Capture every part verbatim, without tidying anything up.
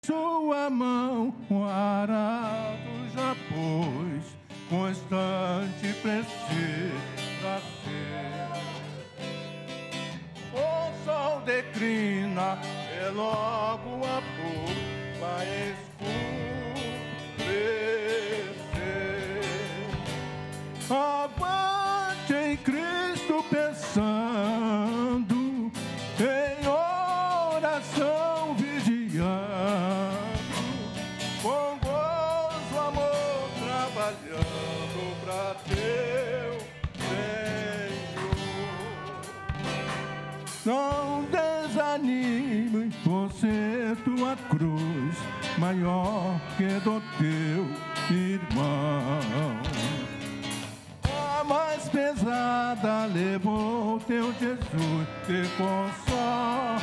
sua mão o arado já pôs, constante precisa ser. O sol declina, e logo a pouco vai escurecer. Avante em Cristo pensando, em oração vigiando, com gozo, amor, trabalhando pra teu Senhor. Não desanime, você tua cruz maior que do teu irmão. A mais pesada levou teu Jesus, te consola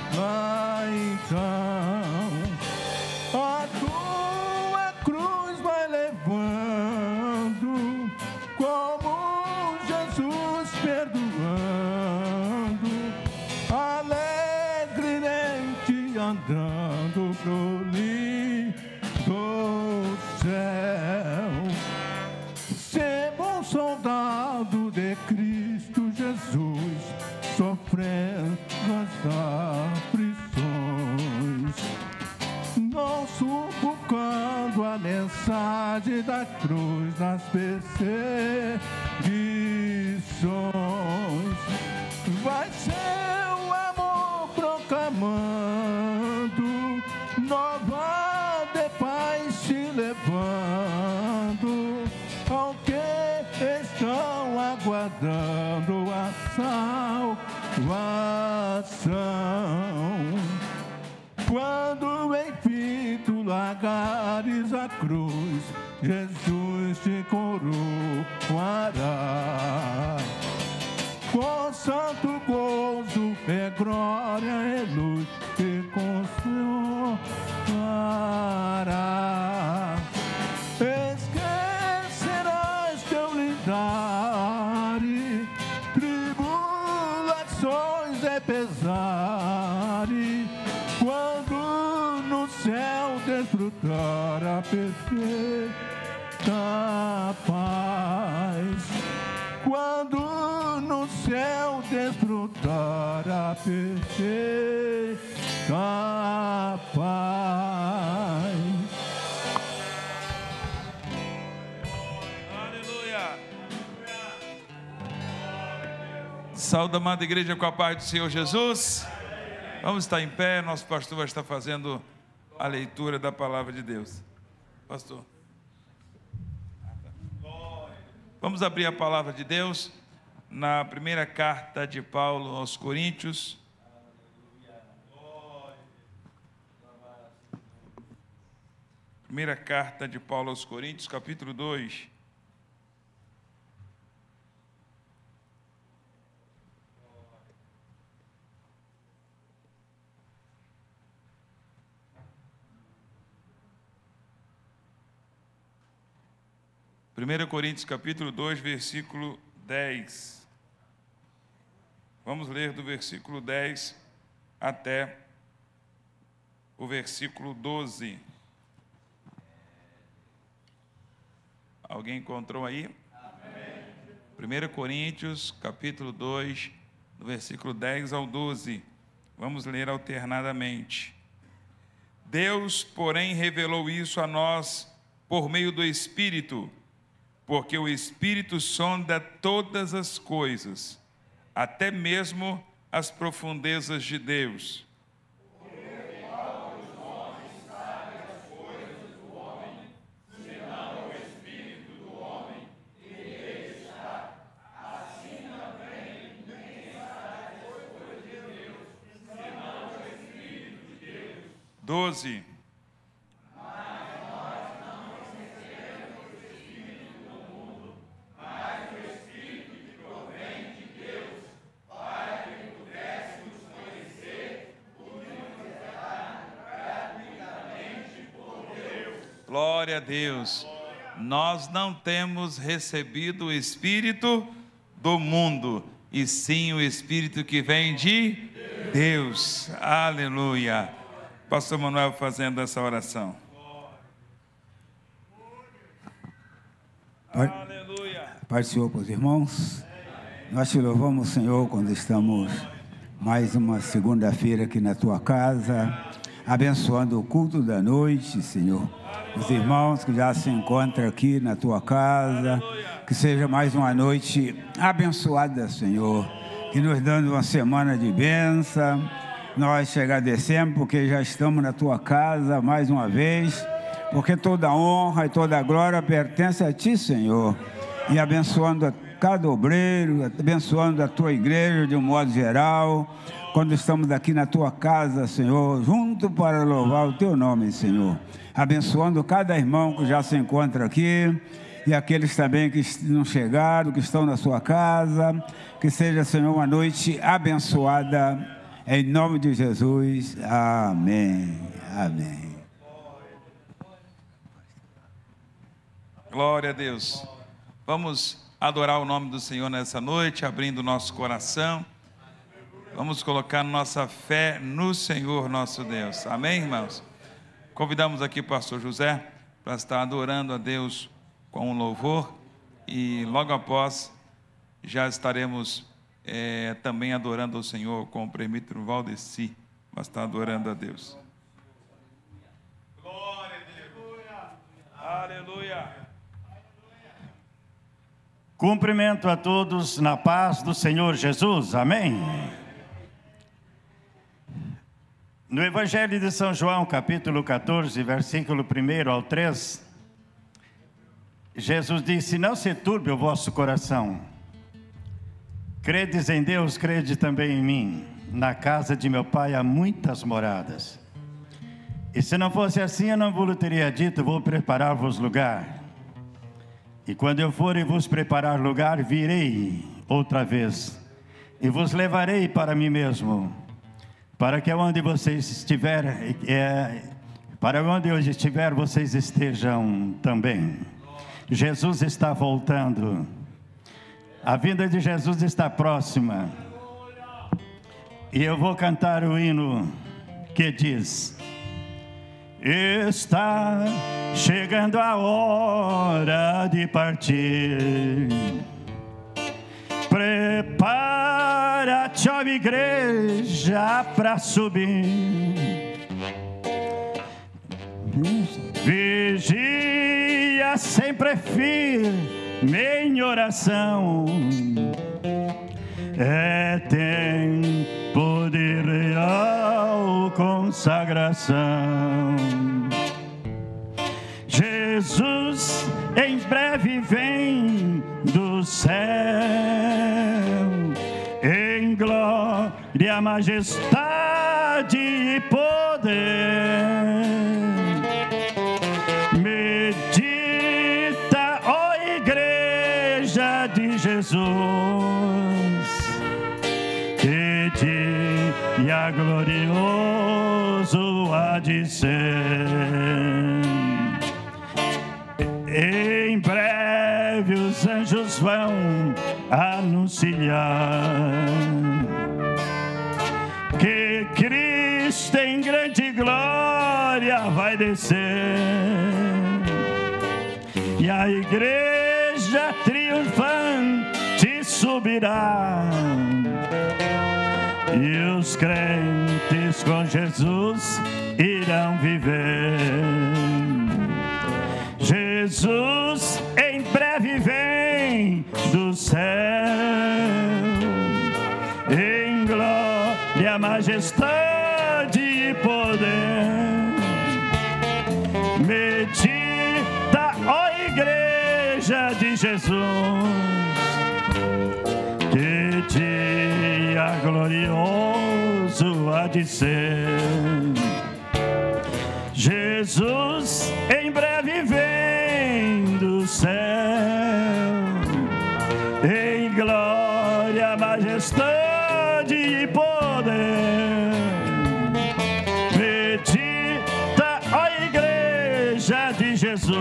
então. A tua cruz vai levando, como Jesus perdoando, alegremente andando pro lindo céu. Ser bom soldado de Cristo Jesus, sofrendo as aflições, não sufocando a mensagem da cruz nas perseguições. Vai seu amor proclamando, nova de paz se levando, ao que estão aguardando a salvação. Quando enfim tu largares a cruz, Jesus te coroará com santo gozo, é glória, é luz, te consolará. Esquecerás teu lidare, tribulações e pesare, quando no céu desfrutar a perfeita paz. Quando no céu desfrutar a perfeita paz. Aleluia. Saúde, amada igreja, com a paz do Senhor Jesus. Vamos estar em pé, nosso pastor vai estar fazendo a leitura da palavra de Deus. Pastor. Vamos abrir a palavra de Deus na primeira carta de Paulo aos Coríntios. Primeira carta de Paulo aos Coríntios, capítulo dois. primeira Coríntios, capítulo dois, versículo dez. Vamos ler do versículo dez até o versículo doze. Alguém encontrou aí? Amém. primeira Coríntios, capítulo dois, do versículo dez ao doze. Vamos ler alternadamente. Deus, porém, revelou isso a nós por meio do Espírito, porque o Espírito sonda todas as coisas, até mesmo as profundezas de Deus. Porque qual dos homens sabe as coisas do homem, senão o Espírito do homem, que nele está? Assim também ninguém sabe as coisas de Deus, senão o Espírito de Deus. doze. Glória a Deus. Nós não temos recebido o Espírito do mundo, e sim o Espírito que vem de Deus. Aleluia. Pastor Manuel fazendo essa oração. Pai, Aleluia. Pai do Senhor para os irmãos, nós te louvamos, Senhor, quando estamos mais uma segunda-feira aqui na tua casa, abençoando o culto da noite, Senhor. Os irmãos que já se encontram aqui na tua casa, que seja mais uma noite abençoada, Senhor, que nos dando uma semana de bênção. Nós te agradecemos porque já estamos na tua casa mais uma vez, porque toda a honra e toda a glória pertence a ti, Senhor, e abençoando a cada obreiro, abençoando a tua igreja de um modo geral, quando estamos aqui na tua casa, Senhor, junto para louvar o teu nome, Senhor, abençoando cada irmão que já se encontra aqui, e aqueles também que não chegaram, que estão na sua casa, que seja, Senhor, uma noite abençoada, em nome de Jesus, amém, amém. Glória a Deus. Vamos adorar o nome do Senhor nessa noite, abrindo o nosso coração. Vamos colocar nossa fé no Senhor nosso Deus. Amém, irmãos? Convidamos aqui o pastor José para estar adorando a Deus com um louvor. E logo após, já estaremos é, também adorando ao Senhor com o presbítero Valdeci. Vai estar adorando a Deus. Glória a Deus. Aleluia. Cumprimento a todos na paz do Senhor Jesus, amém? No Evangelho de São João, capítulo quatorze, versículo um ao três, Jesus disse: não se turbe o vosso coração, credes em Deus, crede também em mim, na casa de meu Pai há muitas moradas, e se não fosse assim eu não vos teria dito, vou preparar-vos lugar. E quando eu for e vos preparar lugar, virei outra vez, e vos levarei para mim mesmo, para que onde vocês estiverem, é, para onde eu estiver, vocês estejam também. Jesus está voltando, a vinda de Jesus está próxima, e eu vou cantar o hino que diz: está chegando a hora de partir. Prepara-te, ó igreja, para subir. Vigia sempre firme em oração. É tempo de real consagração. Jesus em breve vem do céu, em glória, majestade e poder. Medita, ó igreja de Jesus, que dia glorioso há de ser. Em breve os anjos vão anunciar que Cristo em grande glória vai descer, e a igreja triunfante subirá, e os crentes com Jesus irão viver. Jesus em breve vem do céu, em glória, majestade e poder. Medita, ó igreja de Jesus, que dia glorioso há de ser. Jesus em breve vem do céu, em glória, majestade e poder. Medita, ó igreja de Jesus,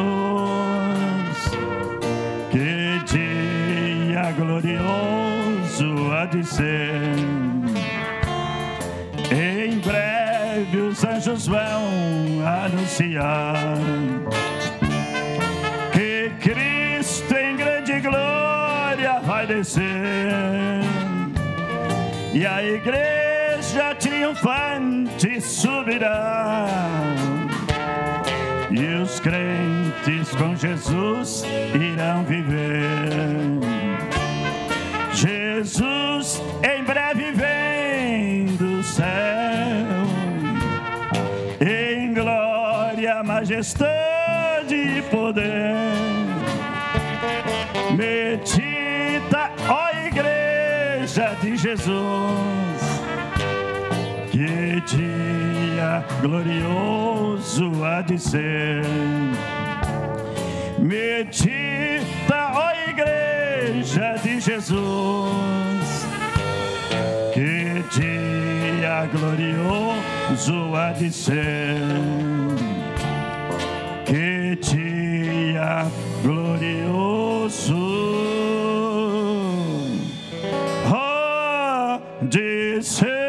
que dia glorioso há de ser. Em breve os anjos todos vão anunciar que Cristo em grande glória vai descer, e a igreja triunfante subirá, e os crentes com Jesus irão viver. Jesus em breve vem do céu, em glória, majestade e poder. Medita, ó igreja de Jesus, que dia glorioso há de ser. Medita, ó igreja de Jesus, que dia glorioso há de ser. Que dia glorioso há de ser.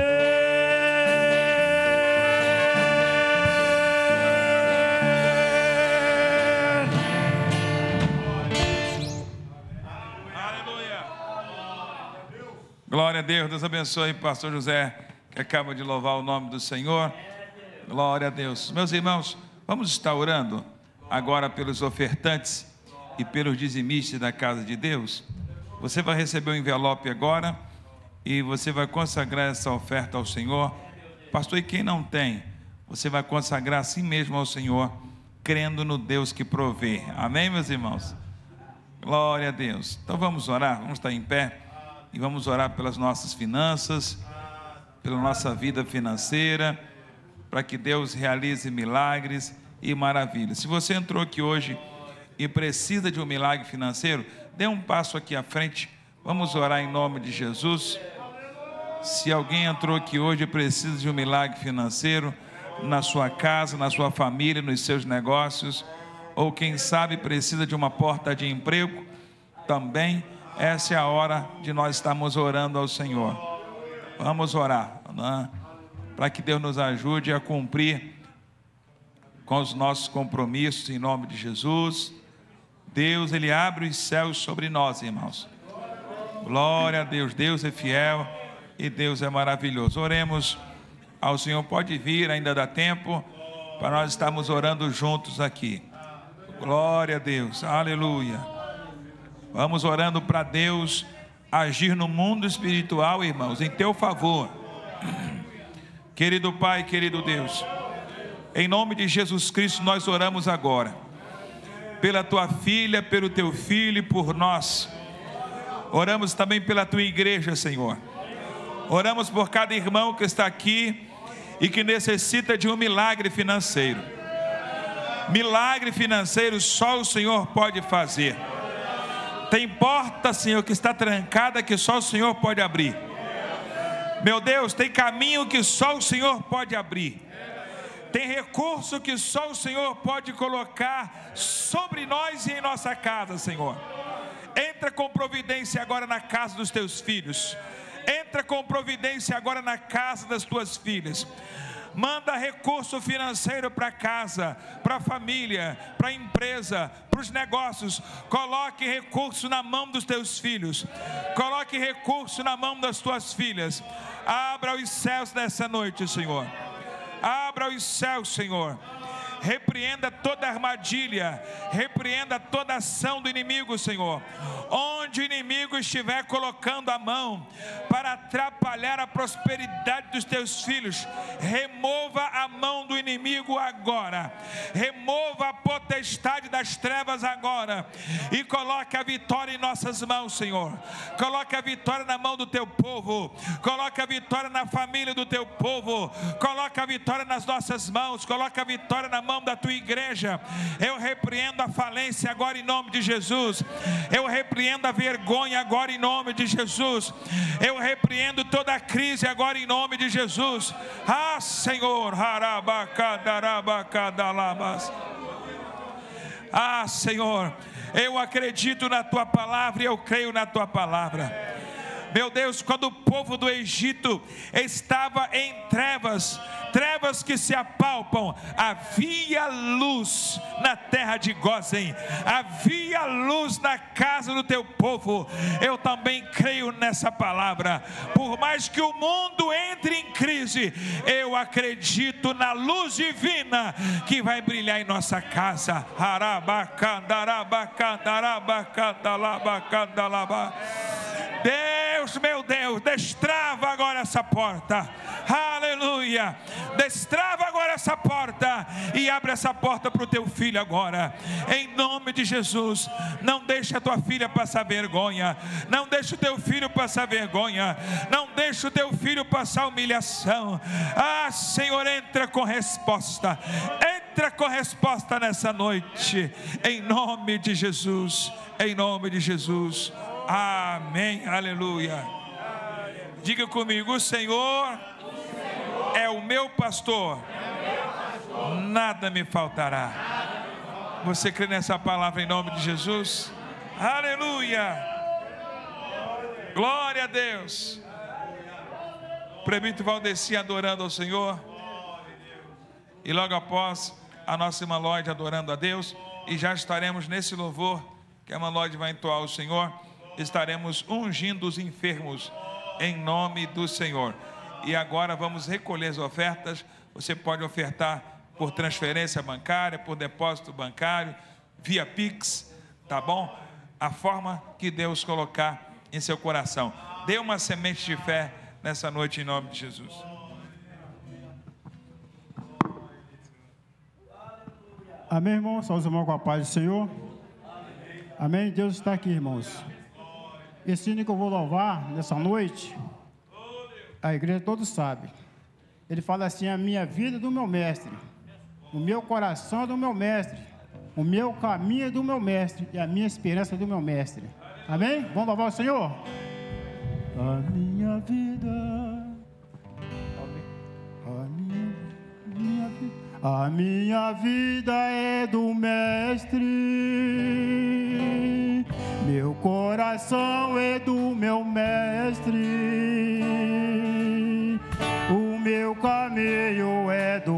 Glória a Deus, Deus abençoe o pastor José, que acaba de louvar o nome do Senhor. Glória a Deus. Meus irmãos, vamos estar orando agora pelos ofertantes e pelos dizimistas da casa de Deus. Você vai receber um envelope agora e você vai consagrar essa oferta ao Senhor. Pastor, e quem não tem, você vai consagrar assim mesmo ao Senhor, crendo no Deus que provê. Amém, meus irmãos? Glória a Deus. Então vamos orar, vamos estar em pé. E vamos orar pelas nossas finanças, pela nossa vida financeira, para que Deus realize milagres e maravilhas. Se você entrou aqui hoje e precisa de um milagre financeiro, dê um passo aqui à frente, vamos orar em nome de Jesus. Se alguém entrou aqui hoje e precisa de um milagre financeiro, na sua casa, na sua família, nos seus negócios, ou quem sabe precisa de uma porta de emprego, também, essa é a hora de nós estarmos orando ao Senhor. Vamos orar, né? Para que Deus nos ajude a cumprir com os nossos compromissos em nome de Jesus. Deus, Ele abre os céus sobre nós, irmãos. Glória a Deus, Deus é fiel e Deus é maravilhoso. Oremos ao Senhor, pode vir, ainda dá tempo, para nós estarmos orando juntos aqui. Glória a Deus, aleluia. Vamos orando para Deus agir no mundo espiritual, irmãos, em teu favor. Querido Pai, querido Deus, em nome de Jesus Cristo nós oramos agora, pela tua filha, pelo teu filho e por nós. Oramos também pela tua igreja, Senhor. Oramos por cada irmão que está aqui e que necessita de um milagre financeiro. Milagre financeiro só o Senhor pode fazer. Tem porta, Senhor, que está trancada, que só o Senhor pode abrir. Meu Deus, tem caminho que só o Senhor pode abrir. Tem recurso que só o Senhor pode colocar sobre nós e em nossa casa, Senhor. Entra com providência agora na casa dos teus filhos. Entra com providência agora na casa das tuas filhas. Manda recurso financeiro para casa, para a família, para a empresa, para os negócios. Coloque recurso na mão dos teus filhos. Coloque recurso na mão das tuas filhas. Abra os céus nessa noite, Senhor. Abra os céus, Senhor. Repreenda toda armadilha, repreenda toda ação do inimigo, Senhor. Onde o inimigo estiver colocando a mão para atrapalhar a prosperidade dos teus filhos, remova a mão do inimigo agora. Remova a potestade das trevas agora e coloque a vitória em nossas mãos, Senhor. Coloque a vitória na mão do teu povo. Coloque a vitória na família do teu povo. Coloque a vitória nas nossas mãos. Coloque a vitória na mão da tua igreja. Eu repreendo a falência agora em nome de Jesus. Eu repreendo a vergonha agora em nome de Jesus. Eu repreendo toda a crise agora em nome de Jesus. Ah, Senhor, ah, Senhor, eu acredito na tua palavra e eu creio na tua palavra. Meu Deus, quando o povo do Egito estava em trevas, trevas que se apalpam, havia luz na terra de Gósen, havia luz na casa do teu povo. Eu também creio nessa palavra. Por mais que o mundo entre em crise, eu acredito na luz divina que vai brilhar em nossa casa. Deus, meu Deus, destrava agora essa porta. Aleluia. Destrava agora essa porta e abre essa porta para o teu filho agora, em nome de Jesus. Não deixe a tua filha passar vergonha, não deixe o teu filho passar vergonha, não deixe o teu filho passar humilhação. Ah, Senhor, entra com resposta, entra com resposta nessa noite, em nome de Jesus, em nome de Jesus. Amém, aleluia. Diga comigo: o Senhor é o meu pastor, nada me faltará. Você crê nessa palavra em nome de Jesus? Aleluia, glória a Deus. Presbítero Valdeci adorando ao Senhor, e logo após a nossa irmã Lloyd adorando a Deus, e já estaremos nesse louvor que a irmã Lloyd vai entoar ao Senhor. Estaremos ungindo os enfermos em nome do Senhor. E agora vamos recolher as ofertas. Você pode ofertar por transferência bancária, por depósito bancário, via Pix, tá bom? A forma que Deus colocar em seu coração. Dê uma semente de fé nessa noite em nome de Jesus. Amém, irmãos? Saúde, irmão, com a paz do Senhor. Amém. Deus está aqui, irmãos. Esse hino que eu vou louvar nessa noite, a igreja todos sabem. Ele fala assim: a minha vida é do meu mestre, o meu coração é do meu mestre, o meu caminho é do meu mestre e a minha esperança é do meu mestre. Amém? Vamos louvar o Senhor? A minha vida, a minha, minha vida, a minha vida é do mestre, meu coração é do meu mestre, o meu caminho é do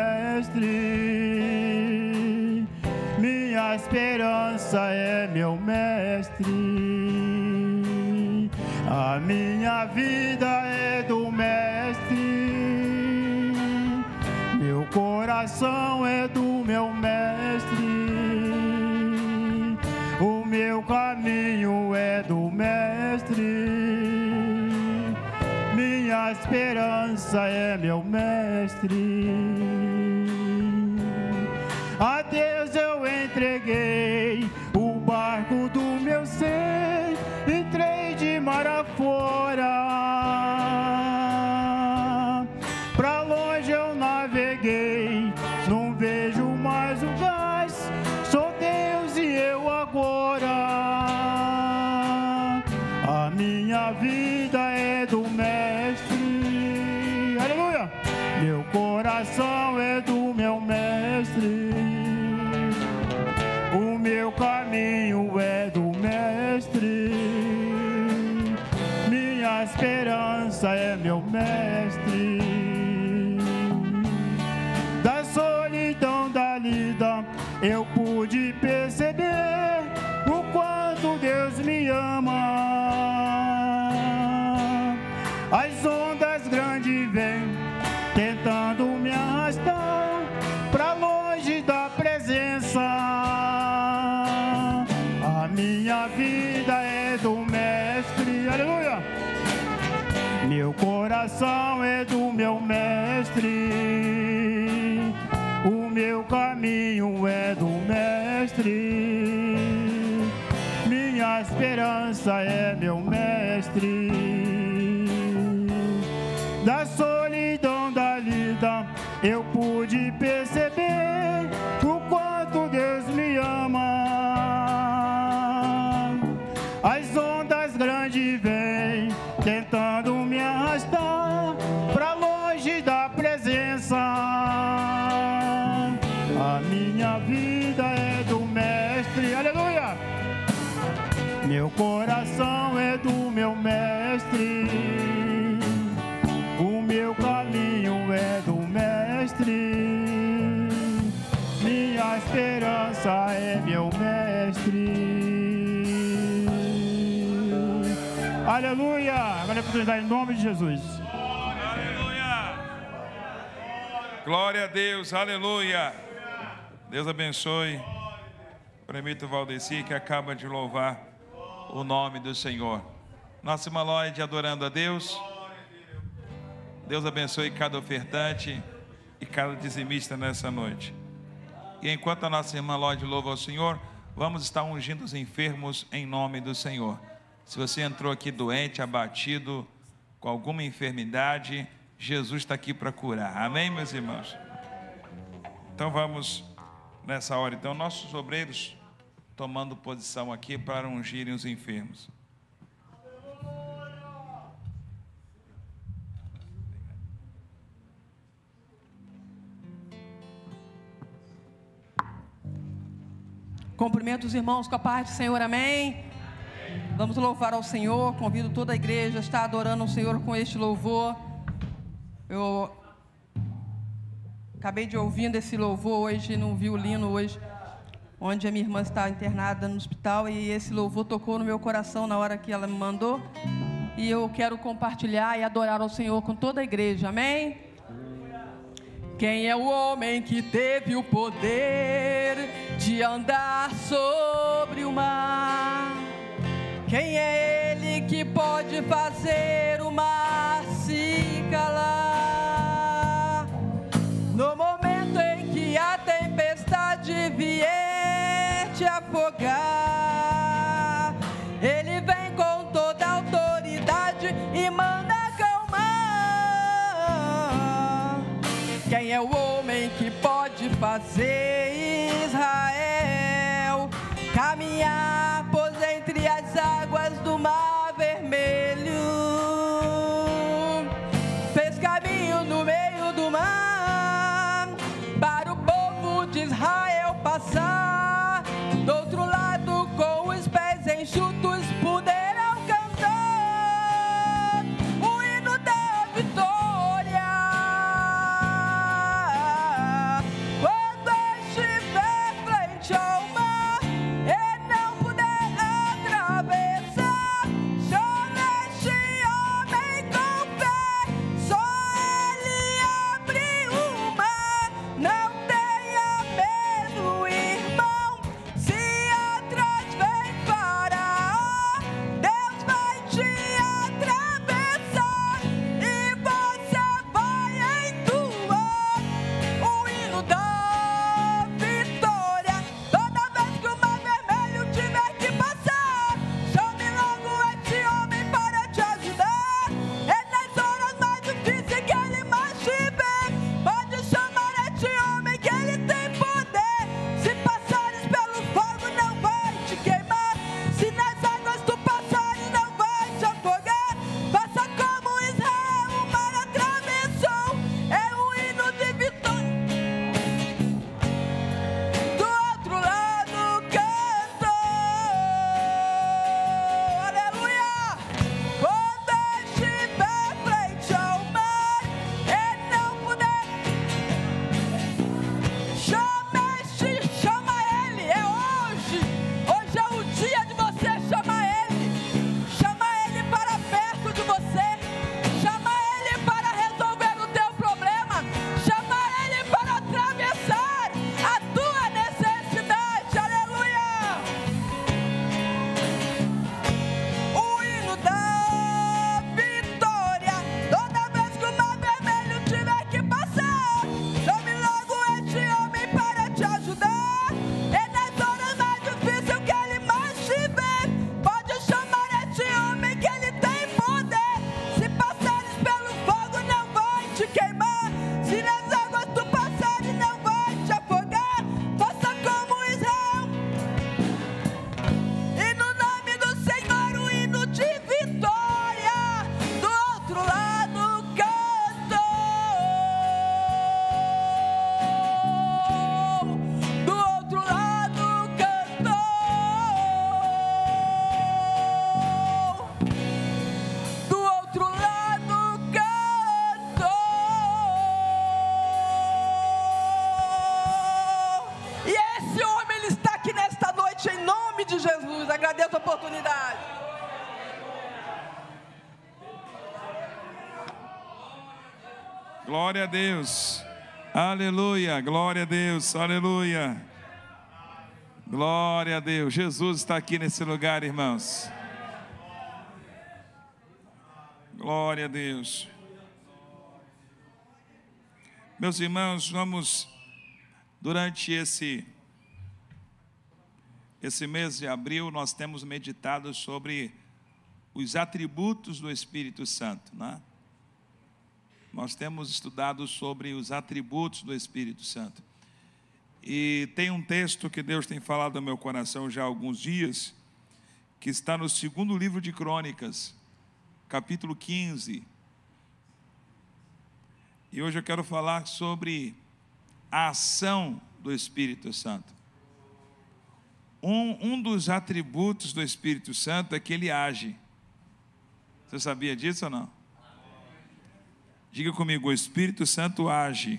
mestre, minha esperança é meu mestre, a minha vida é do mestre, meu coração é do meu mestre, o meu caminho é do mestre, minha esperança é meu mestre. A Deus eu entreguei o barco do meu ser, entrei de mar afora, pra longe eu naveguei, não vejo mais o gás, sou Deus e eu agora. A minha vida é do mestre, aleluia. Meu coração é do meu mestre, o meu caminho é do mestre, minha esperança é meu mestre. Da solidão da lida eu pude perceber o quanto Deus me ama. As ondas grandes vêm tentando me arrastar pra longe da presença. A minha vida é do mestre, aleluia. Meu coração é do meu mestre, o meu caminho é do mestre, minha esperança é meu mestre. Da solidão da lida eu pude perceber o quanto Deus me ama. As ondas grandes vêm tentando me arrastar pra longe da presença. A minha vida é do mestre, aleluia. Meu coração é do meu mestre, o meu caminho é do mestre, Aleluia. Agora é a oportunidade em nome de Jesus. Aleluia. Glória a Deus. Aleluia. Deus abençoe. Permita o Valdeci, que acaba de louvar o nome do Senhor. Nossa irmã Lloyd adorando a Deus. Deus abençoe cada ofertante e cada dizimista nessa noite. E enquanto a nossa irmã Lloyd louva ao Senhor, vamos estar ungindo os enfermos em nome do Senhor. Se você entrou aqui doente, abatido, com alguma enfermidade, Jesus está aqui para curar. Amém, meus irmãos? Então vamos nessa hora. Então, nossos obreiros tomando posição aqui para ungirem os enfermos. Cumprimento os irmãos com a paz do Senhor, amém? Vamos louvar ao Senhor, convido toda a igreja a estar adorando o Senhor com este louvor. Eu acabei de ouvindo esse louvor hoje, no violino hoje, onde a minha irmã está internada no hospital, e esse louvor tocou no meu coração na hora que ela me mandou, e eu quero compartilhar e adorar ao Senhor com toda a igreja, amém? Quem é o homem que teve o poder de andar sobre o mar? Quem é ele que pode fazer o mar se calar? No momento em que a tempestade vier te afogar, ele vem com toda a autoridade e manda acalmar. Quem é o homem que pode fazer Israel caminhar por entre as águas do Mar Vermelho? Fez caminho no meio do mar para o povo de Israel passar. Do outro lado, com os pés enxutos, poderão cantar. Glória a Deus. Aleluia. Glória a Deus. Aleluia. Glória a Deus. Jesus está aqui nesse lugar, irmãos. Glória a Deus. Meus irmãos, vamos, durante esse, esse mês de abril, nós temos meditado sobre os atributos do Espírito Santo, né? Nós temos estudado sobre os atributos do Espírito Santo. E tem um texto que Deus tem falado no meu coração já há alguns dias, que está no segundo livro de Crônicas, capítulo quinze. E hoje eu quero falar sobre a ação do Espírito Santo. Um, um dos atributos do Espírito Santo é que ele age. Você sabia disso ou não? Diga comigo, o Espírito Santo age.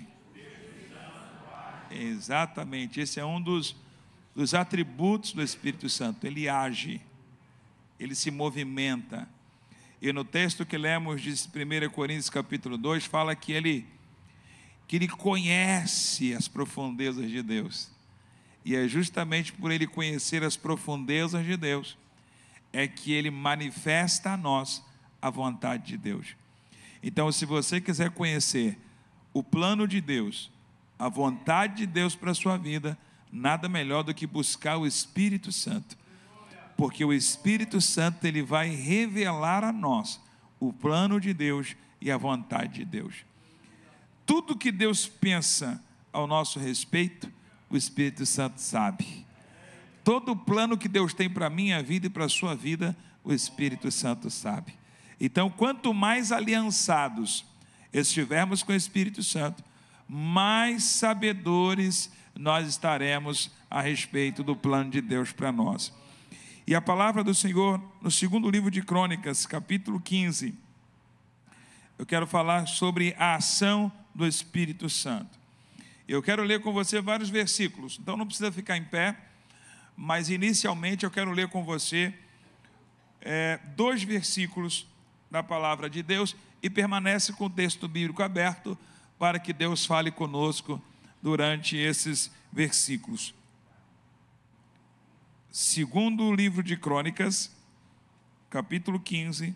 Exatamente, esse é um dos, dos atributos do Espírito Santo. Ele age, ele se movimenta. E no texto que lemos de primeira Coríntios capítulo dois, fala que ele, que ele conhece as profundezas de Deus. E é justamente por ele conhecer as profundezas de Deus, é que ele manifesta a nós a vontade de Deus. Então, se você quiser conhecer o plano de Deus, a vontade de Deus para a sua vida, nada melhor do que buscar o Espírito Santo. Porque o Espírito Santo, ele vai revelar a nós o plano de Deus e a vontade de Deus. Tudo que Deus pensa ao nosso respeito, o Espírito Santo sabe. Todo o plano que Deus tem para a minha vida e para a sua vida, o Espírito Santo sabe. Então, quanto mais aliançados estivermos com o Espírito Santo, mais sabedores nós estaremos a respeito do plano de Deus para nós. E a palavra do Senhor, no segundo livro de Crônicas, capítulo quinze, eu quero falar sobre a ação do Espírito Santo. Eu quero ler com você vários versículos, então não precisa ficar em pé, mas inicialmente eu quero ler com você é, dois versículos da palavra de Deus, e permanece com o texto bíblico aberto, para que Deus fale conosco durante esses versículos. Segundo livro de Crônicas, capítulo quinze,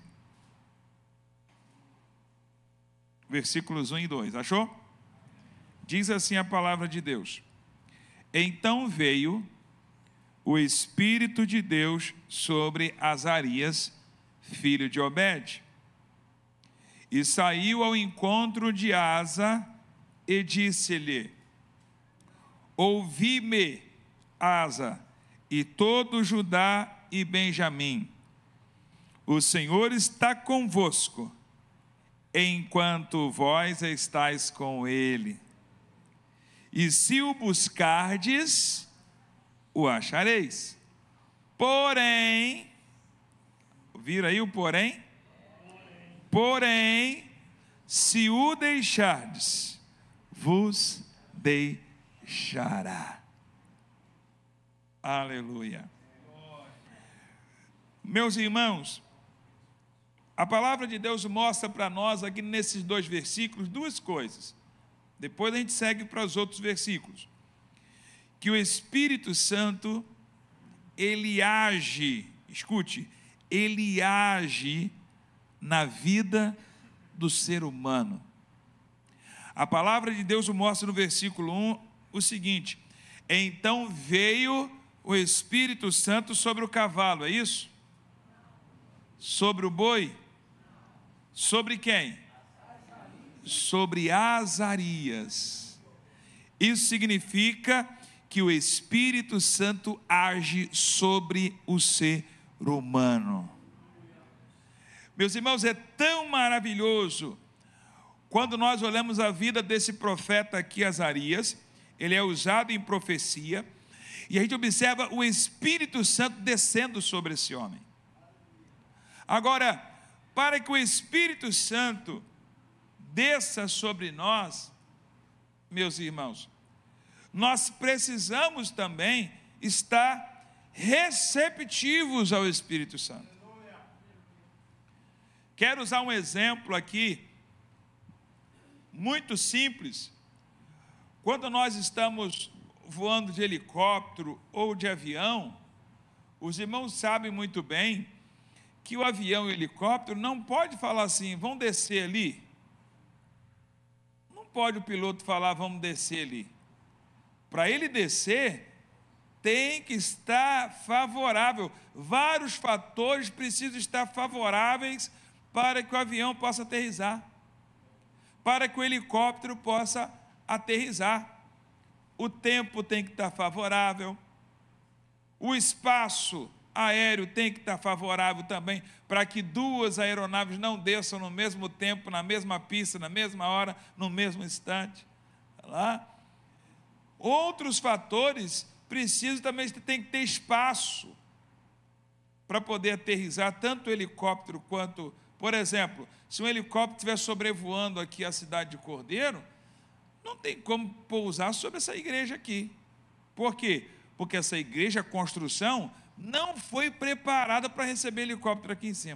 versículos um e dois. Achou? Diz assim a palavra de Deus: Então veio o Espírito de Deus sobre Azarias, filho de Obed, e saiu ao encontro de Asa e disse-lhe: Ouvi-me, Asa, e todo Judá e Benjamim, o Senhor está convosco, enquanto vós estáis com ele. E se o buscardes, o achareis. Porém, ouviram aí o porém? Porém, se o deixardes, vos deixará. Aleluia. Meus irmãos, a palavra de Deus mostra para nós aqui nesses dois versículos duas coisas. Depois a gente segue para os outros versículos. Que o Espírito Santo, ele age, escute, ele age na vida do ser humano. A palavra de Deus mostra no versículo um o seguinte: então veio o Espírito Santo sobre o cavalo, é isso? Sobre o boi? Sobre quem? Sobre Azarias. Isso significa que o Espírito Santo age sobre o ser humano. Meus irmãos, é tão maravilhoso quando nós olhamos a vida desse profeta aqui, Azarias. Ele é usado em profecia, e a gente observa o Espírito Santo descendo sobre esse homem. Agora, para que o Espírito Santo desça sobre nós, meus irmãos, nós precisamos também estar receptivos ao Espírito Santo. Quero usar um exemplo aqui muito simples. Quando nós estamos voando de helicóptero ou de avião, os irmãos sabem muito bem que o avião e o helicóptero não pode falar assim, vão descer ali. Não pode o piloto falar, vamos descer ali. Para ele descer, tem que estar favorável. Vários fatores precisam estar favoráveis para que o avião possa aterrissar, para que o helicóptero possa aterrissar. O tempo tem que estar favorável, o espaço aéreo tem que estar favorável também, para que duas aeronaves não desçam no mesmo tempo, na mesma pista, na mesma hora, no mesmo instante. Lá. Outros fatores precisam também, tem que ter espaço para poder aterrissar tanto o helicóptero quanto, por exemplo, se um helicóptero estiver sobrevoando aqui a cidade de Cordeiro, não tem como pousar sobre essa igreja aqui. Por quê? Porque essa igreja, a construção, não foi preparada para receber helicóptero aqui em cima.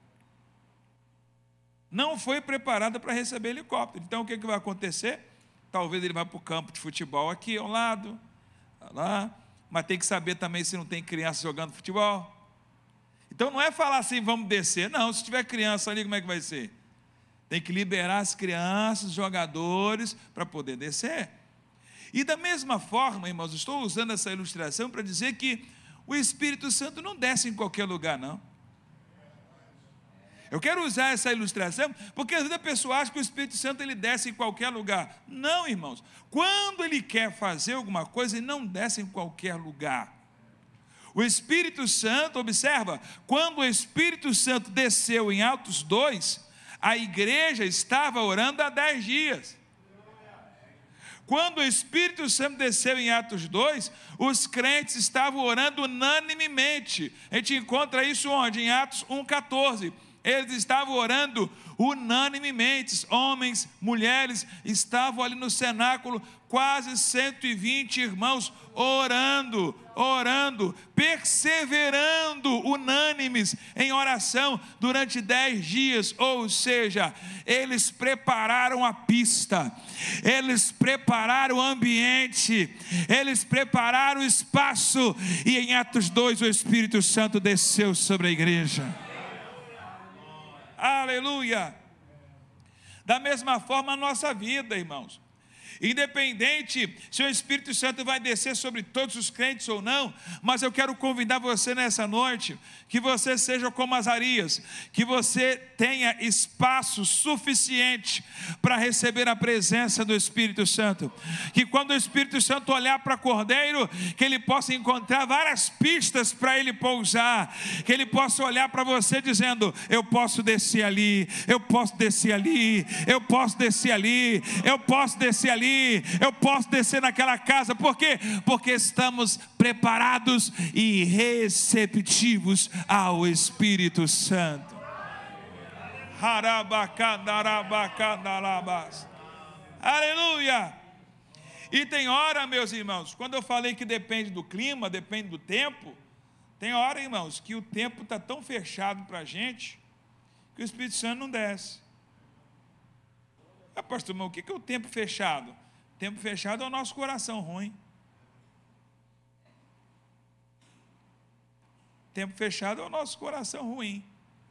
Não foi preparada para receber helicóptero. Então, o que, que vai acontecer? Talvez ele vá para o campo de futebol aqui ao lado, lá, mas tem que saber também se não tem criança jogando futebol. Então, não é falar assim, vamos descer. Não, se tiver criança ali, como é que vai ser? Tem que liberar as crianças, os jogadores, para poder descer. E da mesma forma, irmãos, estou usando essa ilustração para dizer que o Espírito Santo não desce em qualquer lugar, não. Eu quero usar essa ilustração, porque às vezes a pessoa acha que o Espírito Santo ele desce em qualquer lugar. Não, irmãos. Quando ele quer fazer alguma coisa, ele não desce em qualquer lugar. O Espírito Santo, observa, quando o Espírito Santo desceu em Atos dois, a igreja estava orando há dez dias. Quando o Espírito Santo desceu em Atos dois, os crentes estavam orando unanimemente. A gente encontra isso onde? Em Atos um, quatorze. Eles estavam orando unanimemente, homens, mulheres, estavam ali no cenáculo, quase cento e vinte irmãos, orando, orando, perseverando, unânimes, em oração, durante dez dias, ou seja, eles prepararam a pista, eles prepararam o ambiente, eles prepararam o espaço, e em Atos dois o Espírito Santo desceu sobre a igreja. Aleluia! Da mesma forma a nossa vida, irmãos. Independente se o Espírito Santo vai descer sobre todos os crentes ou não, mas eu quero convidar você nessa noite, que você seja como Azarias, que você tenha espaço suficiente para receber a presença do Espírito Santo, que quando o Espírito Santo olhar para Cordeiro, que ele possa encontrar várias pistas para ele pousar, que ele possa olhar para você dizendo, eu posso descer ali, eu posso descer ali, eu posso descer ali, eu posso descer ali, eu posso descer naquela casa. Por quê? Porque estamos preparados e receptivos ao Espírito Santo. Aleluia! E tem hora, meus irmãos, quando eu falei que depende do clima, depende do tempo, tem hora, irmãos, que o tempo está tão fechado para a gente, que o Espírito Santo não desce. Ah, pastor, mas o que é o tempo fechado? Tempo fechado é o nosso coração ruim. Tempo fechado é o nosso coração ruim.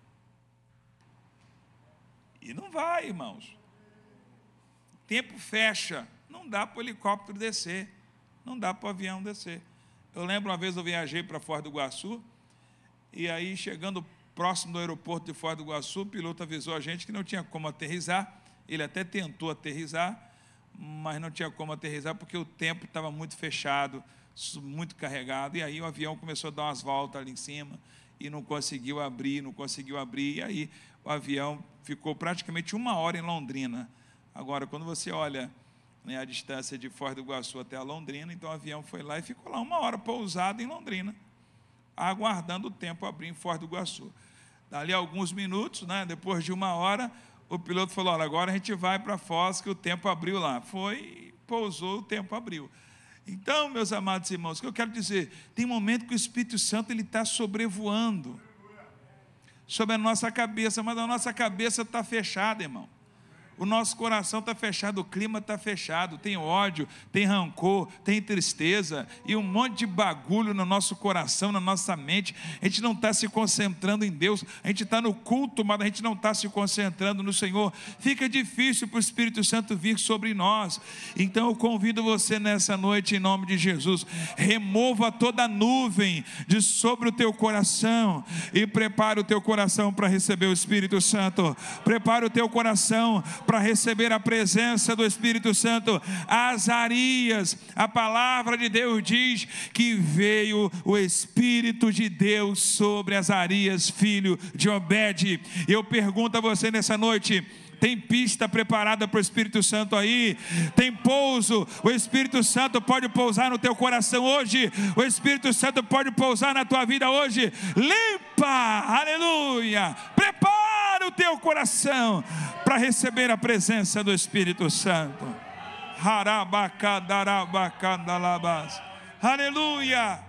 E não vai, irmãos. Tempo fecha. Não dá para o helicóptero descer. Não dá para o avião descer. Eu lembro uma vez eu viajei para Foz do Iguaçu. E aí, chegando próximo do aeroporto de Foz do Iguaçu, o piloto avisou a gente que não tinha como aterrissar. Ele até tentou aterrissar, mas não tinha como aterrissar porque o tempo estava muito fechado, muito carregado, e aí o avião começou a dar umas voltas ali em cima, e não conseguiu abrir, não conseguiu abrir, e aí o avião ficou praticamente uma hora em Londrina. Agora, quando você olha, né, a distância de Foz do Iguaçu até a Londrina, então o avião foi lá e ficou lá uma hora pousado em Londrina, aguardando o tempo abrir em Foz do Iguaçu. Dali a alguns minutos, né, depois de uma hora, o piloto falou, olha, agora a gente vai para Foz, que o tempo abriu lá. Foi, pousou, o tempo abriu. Então, meus amados irmãos, o que eu quero dizer, tem momento que o Espírito Santo ele está sobrevoando sobre a nossa cabeça, mas a nossa cabeça está fechada, irmão. o nosso coração está fechado, o clima está fechado, tem ódio, tem rancor, tem tristeza e um monte de bagulho no nosso coração, na nossa mente. A gente não está se concentrando em Deus, a gente está no culto, mas a gente não está se concentrando no Senhor. Fica difícil para o Espírito Santo vir sobre nós. Então eu convido você nessa noite, em nome de Jesus, remova toda a nuvem de sobre o teu coração e prepara o teu coração para receber o Espírito Santo. Prepara o teu coração para receber a presença do Espírito Santo. Azarias, a palavra de Deus diz que veio o Espírito de Deus sobre Azarias, filho de Obed. Eu pergunto a você nessa noite: tem pista preparada para o Espírito Santo aí? Tem pouso? O Espírito Santo pode pousar no teu coração hoje? O Espírito Santo pode pousar na tua vida hoje? Limpa, aleluia, prepara o teu coração para receber a presença do Espírito Santo. Aleluia.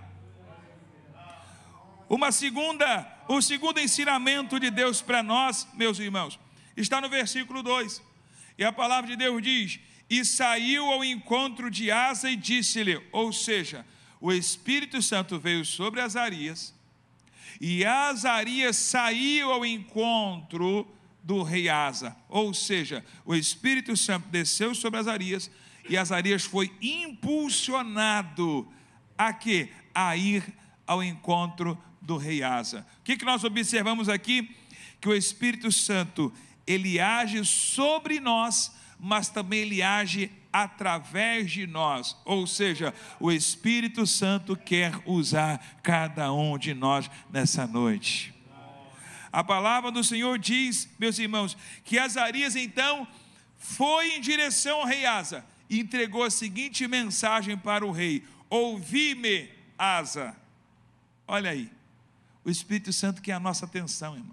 Uma segunda, o segundo ensinamento de Deus para nós, meus irmãos, está no versículo dois, e a palavra de Deus diz: e saiu ao encontro de Asa e disse-lhe, ou seja, o Espírito Santo veio sobre Azarias, e Azarias saiu ao encontro do rei Asa, ou seja, o Espírito Santo desceu sobre Azarias, e Azarias foi impulsionado a quê? A ir ao encontro do rei Asa. O que, que nós observamos aqui? Que o Espírito Santo, ele age sobre nós, mas também ele age através de nós, ou seja, o Espírito Santo quer usar cada um de nós nessa noite. A palavra do Senhor diz, meus irmãos, que Azarias então foi em direção ao rei Asa e entregou a seguinte mensagem para o rei: ouvi-me, Asa. Olha aí, o Espírito Santo quer a nossa atenção, irmão.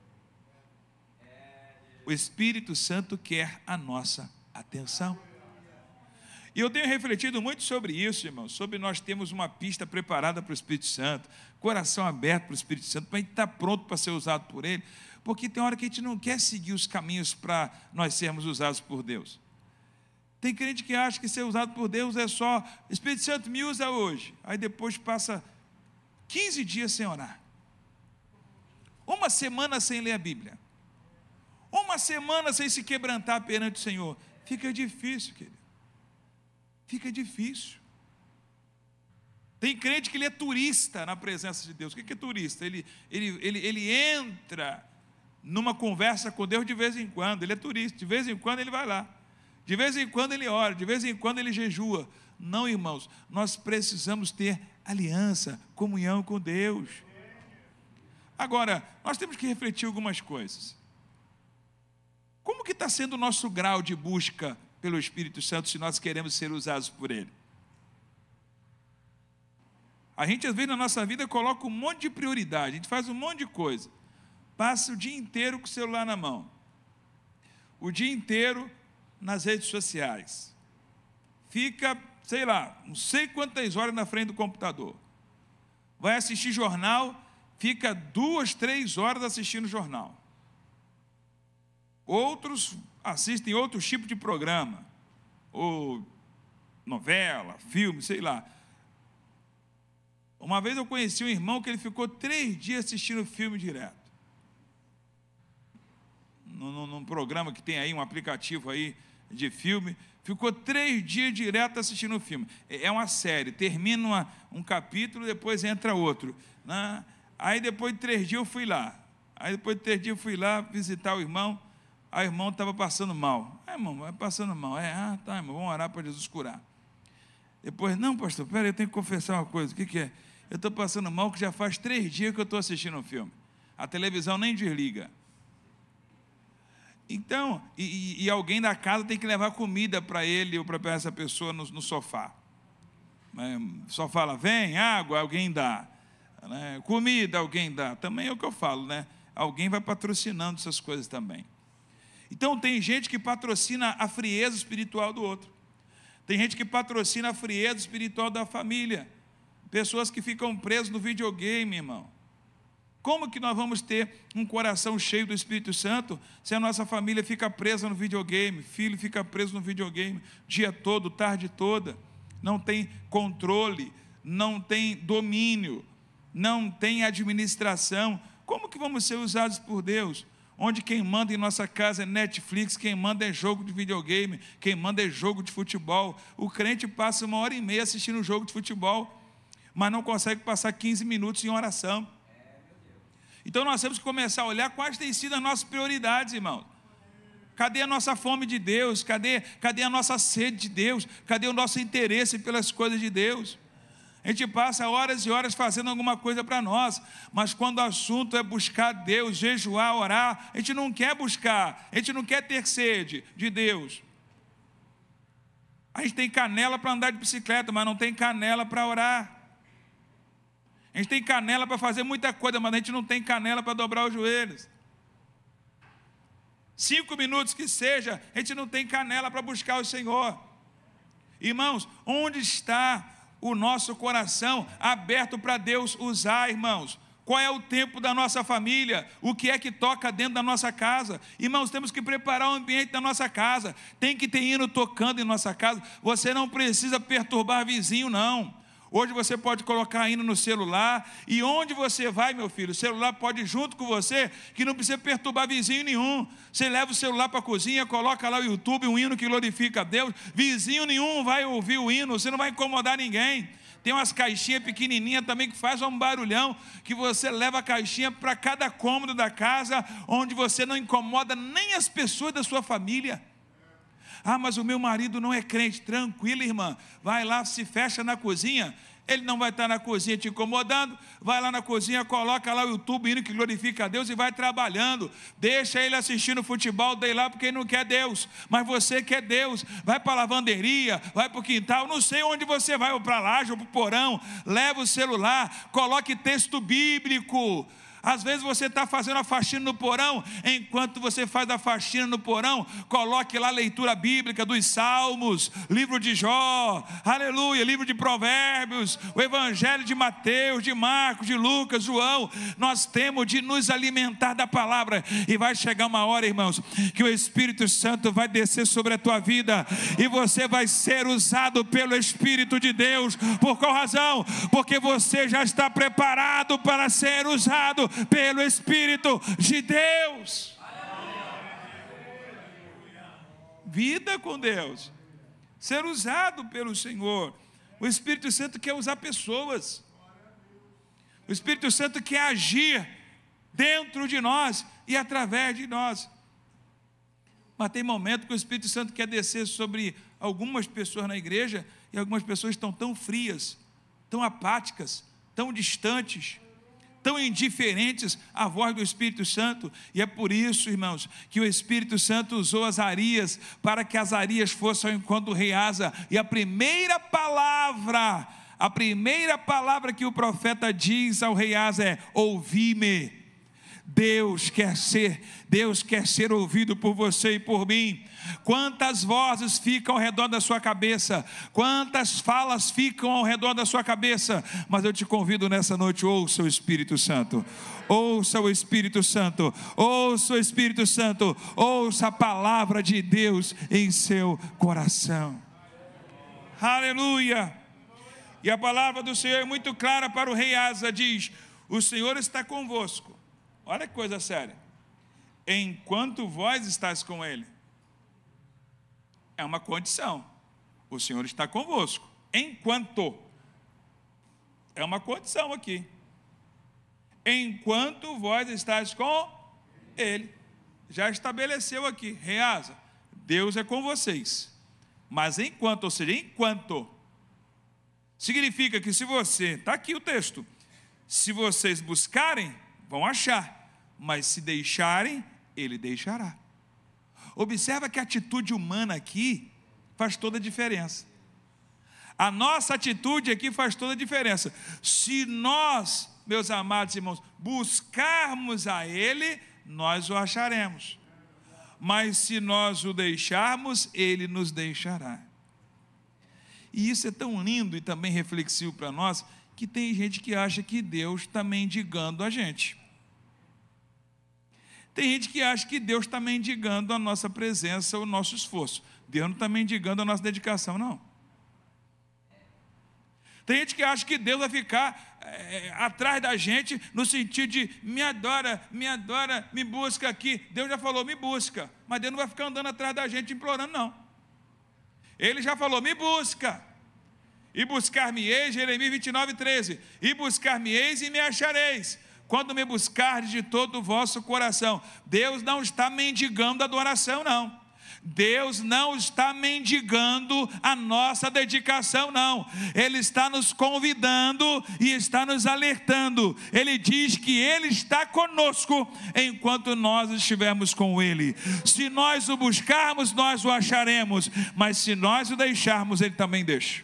O Espírito Santo quer a nossa atenção. E eu tenho refletido muito sobre isso, irmãos, sobre nós termos uma pista preparada para o Espírito Santo, coração aberto para o Espírito Santo, para a gente estar pronto para ser usado por Ele, porque tem hora que a gente não quer seguir os caminhos para nós sermos usados por Deus. Tem crente que acha que ser usado por Deus é só: Espírito Santo, me usa hoje, aí depois passa quinze dias sem orar, uma semana sem ler a Bíblia, uma semana sem se quebrantar perante o Senhor. Fica difícil, querido. Fica difícil. Tem crente que ele é turista na presença de Deus. O que é turista? Ele, ele, ele, ele entra numa conversa com Deus de vez em quando. Ele é turista, de vez em quando ele vai lá. De vez em quando ele ora, de vez em quando ele jejua. Não, irmãos, nós precisamos ter aliança, comunhão com Deus. Agora, nós temos que refletir algumas coisas. Como que está sendo o nosso grau de busca pelo Espírito Santo, se nós queremos ser usados por Ele? A gente, às vezes, na nossa vida, coloca um monte de prioridade, a gente faz um monte de coisa, passa o dia inteiro com o celular na mão, o dia inteiro nas redes sociais, fica, sei lá, não sei quantas horas na frente do computador, vai assistir jornal, fica duas, três horas assistindo jornal. Outros assistem outro tipo de programa, ou novela, filme, sei lá. Uma vez eu conheci um irmão que ele ficou três dias assistindo filme direto. Num, num programa que tem aí, um aplicativo aí de filme, ficou três dias direto assistindo o filme. É uma série, termina uma, um capítulo, depois entra outro, né? Aí depois de três dias eu fui lá. Aí depois de três dias eu fui lá visitar o irmão. Aí o irmão estava passando mal. Ah, irmão, vai passando mal. É, ah, tá, irmão, vamos orar para Jesus curar. Depois, não, pastor, peraí, eu tenho que confessar uma coisa. O que, que é? Eu estou passando mal que já faz três dias que eu estou assistindo um filme. A televisão nem desliga. Então, e, e alguém da casa tem que levar comida para ele ou para essa pessoa no, no sofá. Só fala, vem, água, alguém dá. Né? Comida, alguém dá. Também é o que eu falo, né? Alguém vai patrocinando essas coisas também. Então tem gente que patrocina a frieza espiritual do outro. Tem gente que patrocina a frieza espiritual da família. Pessoas que ficam presas no videogame, irmão. Como que nós vamos ter um coração cheio do Espírito Santo se a nossa família fica presa no videogame, filho fica preso no videogame, dia todo, tarde toda, não tem controle, não tem domínio, não tem administração? Como que vamos ser usados por Deus? Onde quem manda em nossa casa é Netflix, quem manda é jogo de videogame, quem manda é jogo de futebol. O crente passa uma hora e meia assistindo um jogo de futebol, mas não consegue passar quinze minutos em oração. Então nós temos que começar a olhar quais têm sido as nossas prioridades, irmãos. Cadê a nossa fome de Deus? Cadê, cadê a nossa sede de Deus? Cadê o nosso interesse pelas coisas de Deus? A gente passa horas e horas fazendo alguma coisa para nós, mas quando o assunto é buscar Deus, jejuar, orar, a gente não quer buscar, a gente não quer ter sede de Deus. A gente tem canela para andar de bicicleta, mas não tem canela para orar. A gente tem canela para fazer muita coisa, mas a gente não tem canela para dobrar os joelhos. Cinco minutos que seja, a gente não tem canela para buscar o Senhor. Irmãos, onde está o nosso coração aberto para Deus usar, irmãos? Qual é o tempo da nossa família? O que é que toca dentro da nossa casa? Irmãos, temos que preparar o ambiente da nossa casa. Tem que ter hino tocando em nossa casa. Você não precisa perturbar vizinho, não. Hoje você pode colocar hino no celular, e onde você vai, meu filho, o celular pode ir junto com você, que não precisa perturbar vizinho nenhum. Você leva o celular para a cozinha, coloca lá o YouTube, um hino que glorifica a Deus, vizinho nenhum vai ouvir o hino, você não vai incomodar ninguém. Tem umas caixinhas pequenininhas também que faz um barulhão, que você leva a caixinha para cada cômodo da casa, onde você não incomoda nem as pessoas da sua família. Ah, mas o meu marido não é crente. Tranquilo, irmã, vai lá, se fecha na cozinha, ele não vai estar na cozinha te incomodando, vai lá na cozinha, coloca lá o YouTube, hino que glorifica a Deus, e vai trabalhando. Deixa ele assistindo futebol, dei lá porque ele não quer Deus, mas você quer Deus. Vai para a lavanderia, vai para o quintal, não sei onde você vai, ou para a laje, ou para o porão, leva o celular, coloque texto bíblico. Às vezes você está fazendo a faxina no porão, enquanto você faz a faxina no porão, coloque lá a leitura bíblica dos Salmos, livro de Jó, aleluia, livro de Provérbios, o Evangelho de Mateus, de Marcos, de Lucas, João. Nós temos de nos alimentar da palavra, e vai chegar uma hora, irmãos, que o Espírito Santo vai descer sobre a tua vida, e você vai ser usado pelo Espírito de Deus. Por qual razão? Porque você já está preparado para ser usado pelo Espírito de Deus. Vida com Deus, ser usado pelo Senhor. O Espírito Santo quer usar pessoas, o Espírito Santo quer agir dentro de nós e através de nós. Mas tem momento que o Espírito Santo quer descer sobre algumas pessoas na igreja, e algumas pessoas estão tão frias, tão apáticas, tão distantes, tão indiferentes à voz do Espírito Santo. E é por isso, irmãos, que o Espírito Santo usou Azarias, para que Azarias fosse ao encontro do rei Asa, e a primeira palavra, a primeira palavra que o profeta diz ao rei Asa é: ouvi-me. Deus quer ser, Deus quer ser ouvido por você e por mim. Quantas vozes ficam ao redor da sua cabeça, quantas falas ficam ao redor da sua cabeça, mas eu te convido nessa noite: ouça o Espírito Santo, ouça o Espírito Santo, ouça o Espírito Santo, ouça a palavra de Deus em seu coração. Aleluia! E a palavra do Senhor é muito clara para o rei Asa, diz: o Senhor está convosco. Olha que coisa séria. Enquanto vós estáis com Ele. É uma condição. O Senhor está convosco. Enquanto. É uma condição aqui. Enquanto vós estáis com Ele. Já estabeleceu aqui. Rei Asa, Deus é com vocês. Mas enquanto, ou seja, enquanto. Significa que se você, está aqui o texto, se vocês buscarem, vão achar. Mas se deixarem, Ele deixará. Observa que a atitude humana aqui faz toda a diferença. A nossa atitude aqui faz toda a diferença. Se nós, meus amados irmãos, buscarmos a Ele, nós o acharemos. Mas se nós o deixarmos, Ele nos deixará. E isso é tão lindo e também reflexivo para nós, que tem gente que acha que Deus está mendigando a gente. Tem gente que acha que Deus está mendigando a nossa presença, o nosso esforço. Deus não está mendigando a nossa dedicação, não. Tem gente que acha que Deus vai ficar é, atrás da gente, no sentido de me adora, me adora, me busca aqui. Deus já falou, me busca, mas Deus não vai ficar andando atrás da gente implorando, não. Ele já falou, me busca, e buscar-me-eis, Jeremias vinte e nove, treze, e buscar-me-eis e me achareis, quando me buscardes de todo o vosso coração. Deus não está mendigando a adoração, não. Deus não está mendigando a nossa dedicação, não. Ele está nos convidando e está nos alertando. Ele diz que Ele está conosco enquanto nós estivermos com Ele. Se nós o buscarmos, nós o acharemos, mas se nós o deixarmos, Ele também deixa.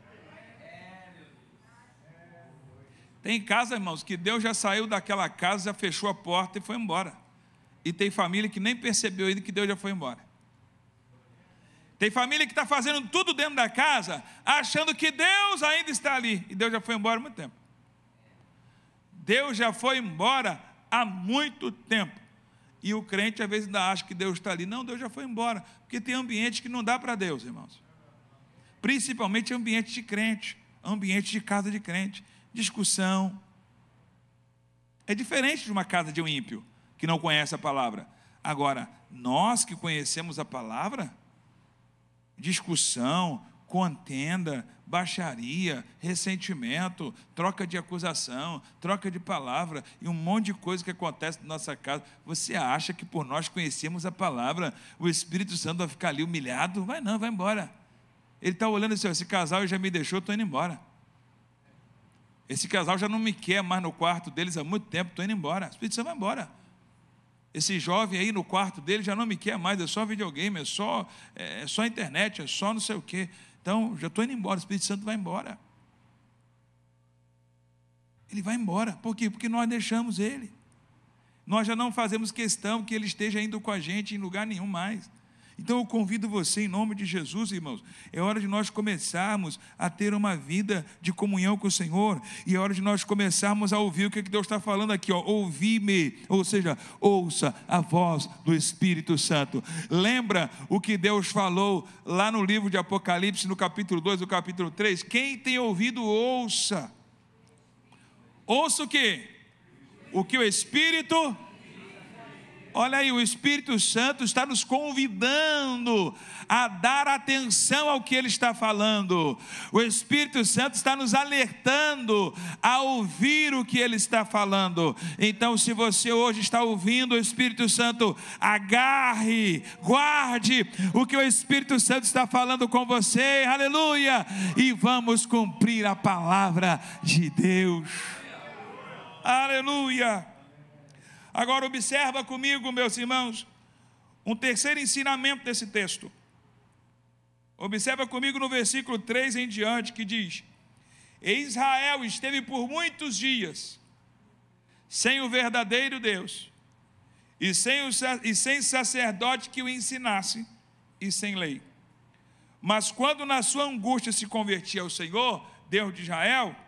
Tem casa, irmãos, que Deus já saiu daquela casa, já fechou a porta e foi embora. E tem família que nem percebeu ainda que Deus já foi embora. Tem família que está fazendo tudo dentro da casa, achando que Deus ainda está ali. E Deus já foi embora há muito tempo. Deus já foi embora há muito tempo. E o crente às vezes ainda acha que Deus está ali. Não, Deus já foi embora. Porque tem ambiente que não dá para Deus, irmãos. Principalmente ambiente de crente, ambiente de casa de crente. Discussão. É diferente de uma casa de um ímpio, que não conhece a palavra. Agora, nós que conhecemos a palavra, discussão, contenda, baixaria, ressentimento, troca de acusação, troca de palavra e um monte de coisa que acontece na nossa casa. Você acha que por nós conhecemos a palavra, o Espírito Santo vai ficar ali humilhado? Vai não, vai embora. Ele está olhando assim, esse casal já me deixou, estou indo embora. Esse casal já não me quer mais no quarto deles há muito tempo, estou indo embora. O Espírito Santo vai embora. Esse jovem aí no quarto dele já não me quer mais, é só videogame, é só, é só internet, é só não sei o quê. Então, já estou indo embora, o Espírito Santo vai embora. Ele vai embora. Por quê? Porque nós deixamos ele. Nós já não fazemos questão que ele esteja indo com a gente em lugar nenhum mais. Então eu convido você em nome de Jesus, irmãos, é hora de nós começarmos a ter uma vida de comunhão com o Senhor, e é hora de nós começarmos a ouvir o que Deus está falando aqui, ó, ouvi-me, ou seja, ouça a voz do Espírito Santo. Lembra o que Deus falou lá no livro de Apocalipse, no capítulo dois, no capítulo três, quem tem ouvido, ouça. Ouça o quê? O que o Espírito... Olha aí, o Espírito Santo está nos convidando a dar atenção ao que Ele está falando. O Espírito Santo está nos alertando a ouvir o que Ele está falando. Então, se você hoje está ouvindo o Espírito Santo, agarre, guarde o que o Espírito Santo está falando com você, aleluia, e vamos cumprir a palavra de Deus, aleluia. Agora observa comigo, meus irmãos, um terceiro ensinamento desse texto. Observa comigo no versículo três em diante, que diz: e Israel esteve por muitos dias sem o verdadeiro Deus, e sem, o, e sem sacerdote que o ensinasse, e sem lei. Mas quando na sua angústia se convertia ao Senhor, Deus de Israel,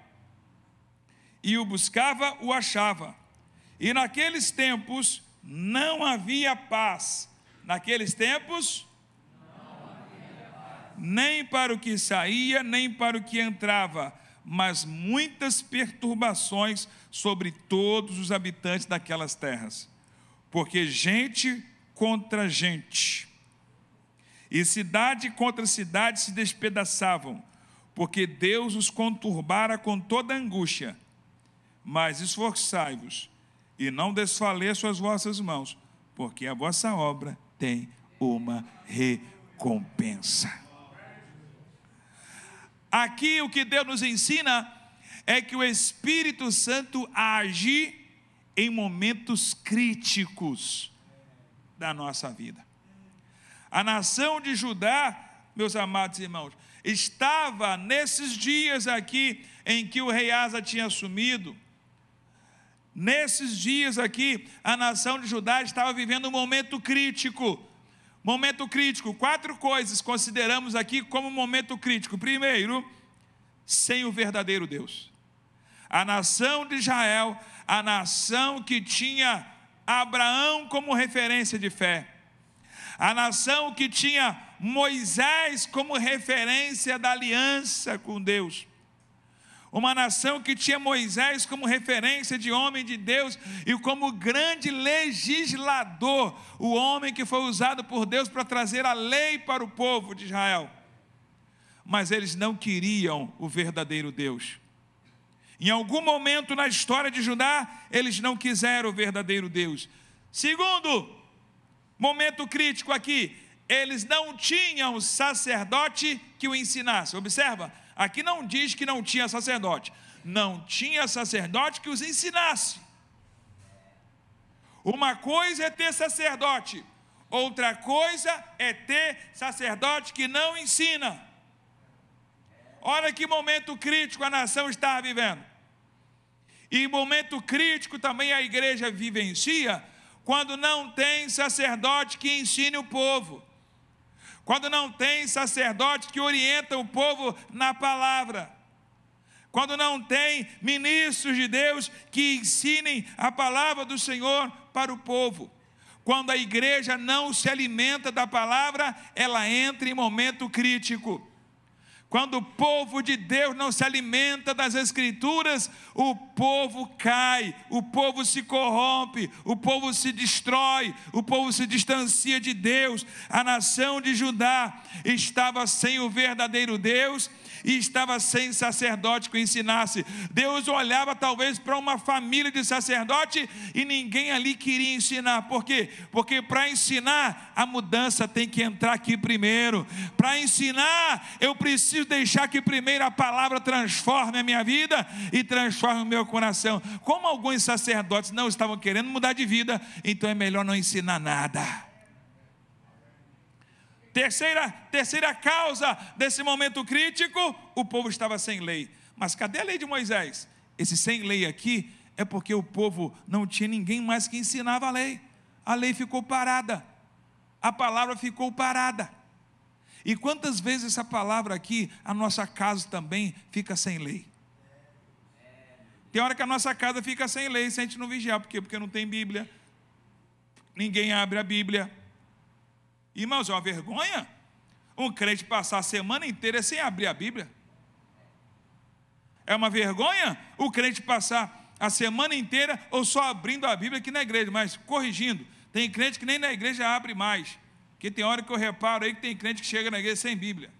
e o buscava, o achava. E naqueles tempos não havia paz. Naqueles tempos, não havia paz. Nem para o que saía, nem para o que entrava, mas muitas perturbações sobre todos os habitantes daquelas terras. Porque gente contra gente, e cidade contra cidade se despedaçavam, porque Deus os conturbara com toda angústia. Mas esforçai-vos, e não desfaleçam as vossas mãos, porque a vossa obra tem uma recompensa. Aqui o que Deus nos ensina é que o Espírito Santo age em momentos críticos da nossa vida. A nação de Judá, meus amados irmãos, estava nesses dias aqui em que o rei Asa tinha assumido. Nesses dias aqui, a nação de Judá estava vivendo um momento crítico. Momento crítico, quatro coisas consideramos aqui como momento crítico. Primeiro, sem o verdadeiro Deus. A nação de Israel, a nação que tinha Abraão como referência de fé. A nação que tinha Moisés como referência da aliança com Deus. Uma nação que tinha Moisés como referência de homem de Deus e como grande legislador, o homem que foi usado por Deus para trazer a lei para o povo de Israel. Mas eles não queriam o verdadeiro Deus. Em algum momento na história de Judá, eles não quiseram o verdadeiro Deus. Segundo momento crítico aqui, eles não tinham sacerdote que o ensinasse. Observa, aqui não diz que não tinha sacerdote. Não tinha sacerdote que os ensinasse. Uma coisa é ter sacerdote, outra coisa é ter sacerdote que não ensina. Olha que momento crítico a nação está vivendo. E momento crítico também a igreja vivencia quando não tem sacerdote que ensine o povo. Quando não tem sacerdote que orienta o povo na palavra. Quando não tem ministros de Deus que ensinem a palavra do Senhor para o povo. Quando a igreja não se alimenta da palavra, ela entra em momento crítico. Quando o povo de Deus não se alimenta das Escrituras, o povo cai, o povo se corrompe, o povo se destrói, o povo se distancia de Deus. A nação de Judá estava sem o verdadeiro Deus e estava sem sacerdote que o ensinasse. Deus olhava talvez para uma família de sacerdote e ninguém ali queria ensinar. Por quê? Porque para ensinar, a mudança tem que entrar aqui primeiro. Para ensinar, eu preciso deixar que primeiro a palavra transforme a minha vida e transforme o meu coração. Como alguns sacerdotes não estavam querendo mudar de vida, então é melhor não ensinar nada. Terceira, terceira causa desse momento crítico, o povo estava sem lei. Mas cadê a lei de Moisés? Esse sem lei aqui é porque o povo não tinha ninguém mais que ensinava a lei. A lei ficou parada, a palavra ficou parada. E quantas vezes essa palavra aqui, a nossa casa também fica sem lei? Tem hora que a nossa casa fica sem lei, se a gente não vigiar. Por quê? Porque não tem Bíblia, ninguém abre a Bíblia. Irmãos, é uma vergonha um crente passar a semana inteira sem abrir a Bíblia. É uma vergonha o crente passar a semana inteira ou só abrindo a Bíblia aqui na igreja, mas corrigindo. Tem crente que nem na igreja abre mais. Porque tem hora que eu reparo aí que tem crente que chega na igreja sem Bíblia.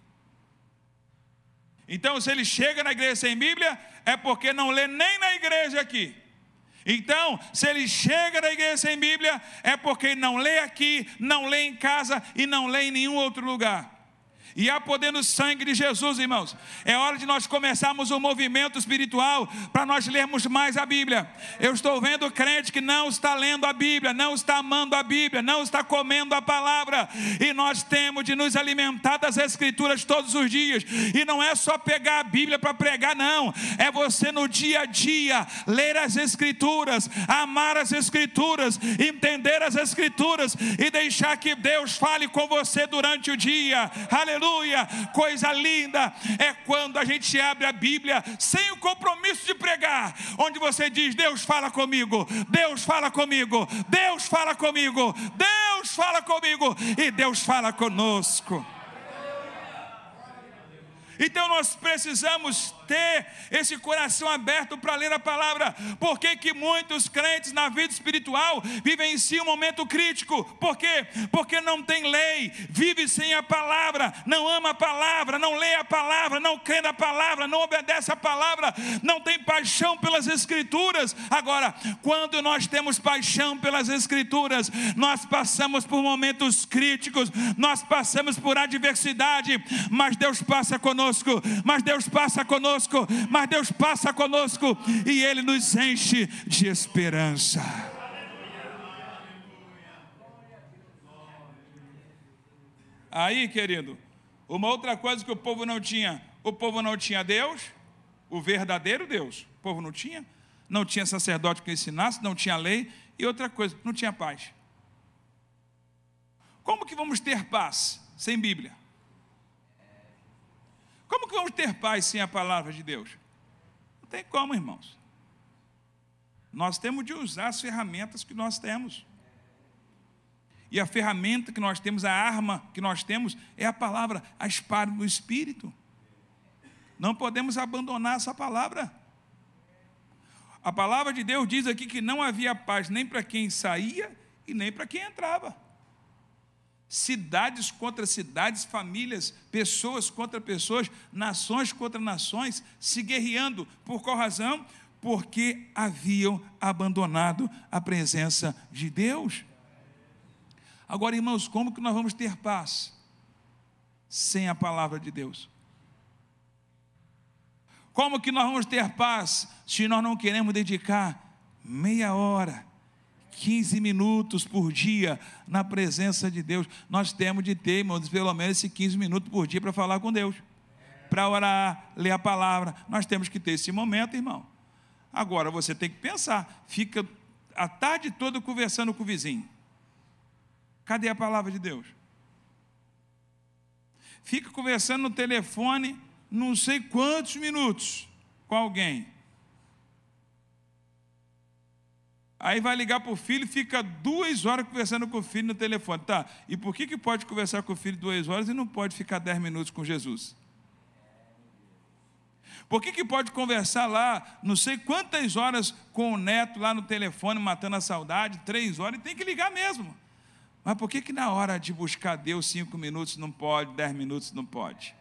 Então, se ele chega na igreja sem Bíblia, é porque não lê nem na igreja aqui. Então, se ele chega na igreja sem Bíblia, é porque não lê aqui, não lê em casa e não lê em nenhum outro lugar. E há poder no sangue de Jesus, irmãos. É hora de nós começarmos um movimento espiritual para nós lermos mais a Bíblia. Eu estou vendo crente que não está lendo a Bíblia, não está amando a Bíblia, não está comendo a palavra. E nós temos de nos alimentar das Escrituras todos os dias. E não é só pegar a Bíblia para pregar, não. É você no dia a dia ler as Escrituras, amar as Escrituras, entender as Escrituras e deixar que Deus fale com você durante o dia. Aleluia. Aleluia, coisa linda é quando a gente abre a Bíblia sem o compromisso de pregar, onde você diz: Deus fala comigo, Deus fala comigo, Deus fala comigo, Deus fala comigo e Deus fala conosco. Então nós precisamos ter esse coração aberto para ler a palavra. Por que que muitos crentes na vida espiritual vivenciam um momento crítico? Por quê? Porque não tem lei, vive sem a palavra, não ama a palavra, não lê a palavra, não crê na palavra, não obedece a palavra, não tem paixão pelas Escrituras. Agora, quando nós temos paixão pelas Escrituras, nós passamos por momentos críticos, nós passamos por adversidade, mas Deus passa conosco. Mas Deus passa conosco, mas Deus passa conosco e Ele nos enche de esperança. Aí, querido, uma outra coisa que o povo não tinha, o povo não tinha Deus, o verdadeiro Deus, o povo não tinha, não tinha sacerdote que ensinasse, não tinha lei, e outra coisa, não tinha paz. Como que vamos ter paz sem Bíblia? Como que vamos ter paz sem a palavra de Deus? Não tem como, irmãos. Nós temos de usar as ferramentas que nós temos. E a ferramenta que nós temos, a arma que nós temos, é a palavra, a espada do Espírito. Não podemos abandonar essa palavra. A palavra de Deus diz aqui que não havia paz nem para quem saía e nem para quem entrava. Cidades contra cidades, famílias, pessoas contra pessoas, nações contra nações, se guerreando. Por qual razão? Porque haviam abandonado a presença de Deus. Agora, irmãos, como que nós vamos ter paz sem a palavra de Deus? Como que nós vamos ter paz se nós não queremos dedicar meia hora, quinze minutos por dia na presença de Deus? Nós temos de ter, irmãos, pelo menos esses quinze minutos por dia para falar com Deus, para orar, ler a palavra. Nós temos que ter esse momento, irmão. Agora, você tem que pensar, fica a tarde toda conversando com o vizinho. Cadê a palavra de Deus? Fica conversando no telefone não sei quantos minutos com alguém. Aí vai ligar para o filho e fica duas horas conversando com o filho no telefone. Tá, e por que, que pode conversar com o filho duas horas e não pode ficar dez minutos com Jesus? Por que, que pode conversar lá não sei quantas horas com o neto lá no telefone, matando a saudade, três horas, e tem que ligar mesmo? Mas por que, que na hora de buscar Deus cinco minutos não pode, dez minutos não pode?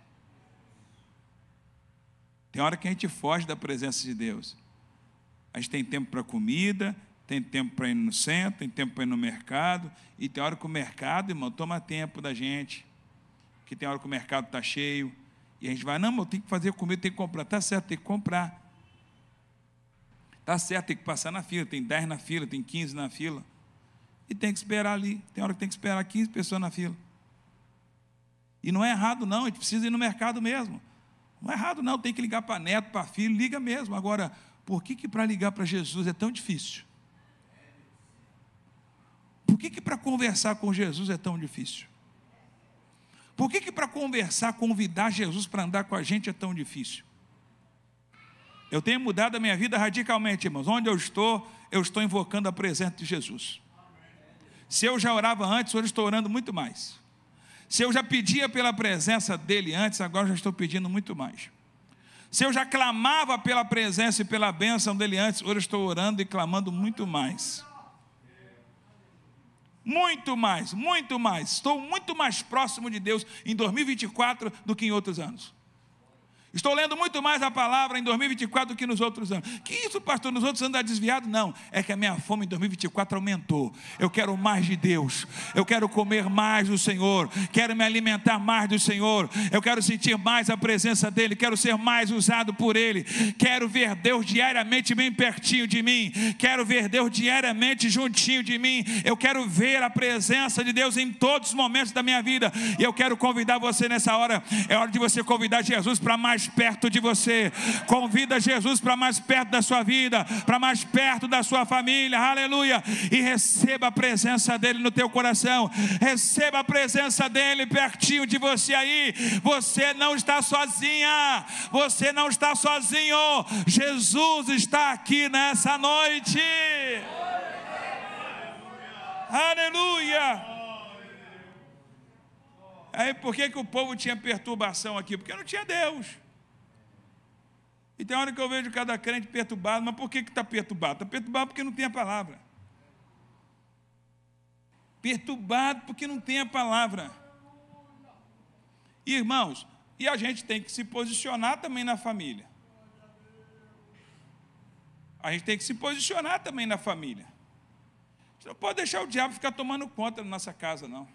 Tem hora que a gente foge da presença de Deus. A gente tem tempo para comida, tem tempo para ir no centro, tem tempo para ir no mercado, e tem hora que o mercado, irmão, toma tempo da gente, que tem hora que o mercado está cheio, e a gente vai, não, eu tenho que fazer comida, tem que comprar. Está certo, tem que comprar. Está certo, tem que passar na fila, tem dez na fila, tem quinze na fila, e tem que esperar ali. Tem hora que tem que esperar quinze pessoas na fila. E não é errado não, a gente precisa ir no mercado mesmo. Não é errado não, tem que ligar para neto, para filho, liga mesmo. Agora, por que que para ligar para Jesus é tão difícil? Por que que para conversar com Jesus é tão difícil? Por que que para conversar, convidar Jesus para andar com a gente é tão difícil? Eu tenho mudado a minha vida radicalmente, irmãos. Onde eu estou, eu estou invocando a presença de Jesus. Se eu já orava antes, hoje estou orando muito mais. Se eu já pedia pela presença dele antes, agora já estou pedindo muito mais. Se eu já clamava pela presença e pela bênção dele antes, hoje estou orando e clamando muito mais. Muito mais, muito mais. Estou muito mais próximo de Deus em dois mil e vinte e quatro do que em outros anos. Estou lendo muito mais a palavra em dois mil e vinte e quatro do que nos outros anos. Que isso, pastor, nos outros anos está desviado? Não, é que a minha fome em dois mil e vinte e quatro aumentou. Eu quero mais de Deus, eu quero comer mais do Senhor, quero me alimentar mais do Senhor, eu quero sentir mais a presença dEle, quero ser mais usado por Ele, quero ver Deus diariamente bem pertinho de mim, quero ver Deus diariamente juntinho de mim, eu quero ver a presença de Deus em todos os momentos da minha vida, e eu quero convidar você nessa hora, é hora de você convidar Jesus para mais perto de você. Convida Jesus para mais perto da sua vida, para mais perto da sua família, aleluia, e receba a presença dele no teu coração, receba a presença dele pertinho de você aí. Você não está sozinha, você não está sozinho, Jesus está aqui nessa noite, aleluia. Aí por que que o povo tinha perturbação aqui? Porque não tinha Deus. E tem hora que eu vejo cada crente perturbado, mas por que que está perturbado? Está perturbado porque não tem a palavra. Perturbado porque não tem a palavra. Irmãos, e a gente tem que se posicionar também na família. A gente tem que se posicionar também na família. Você não pode deixar o diabo ficar tomando conta da nossa casa, não.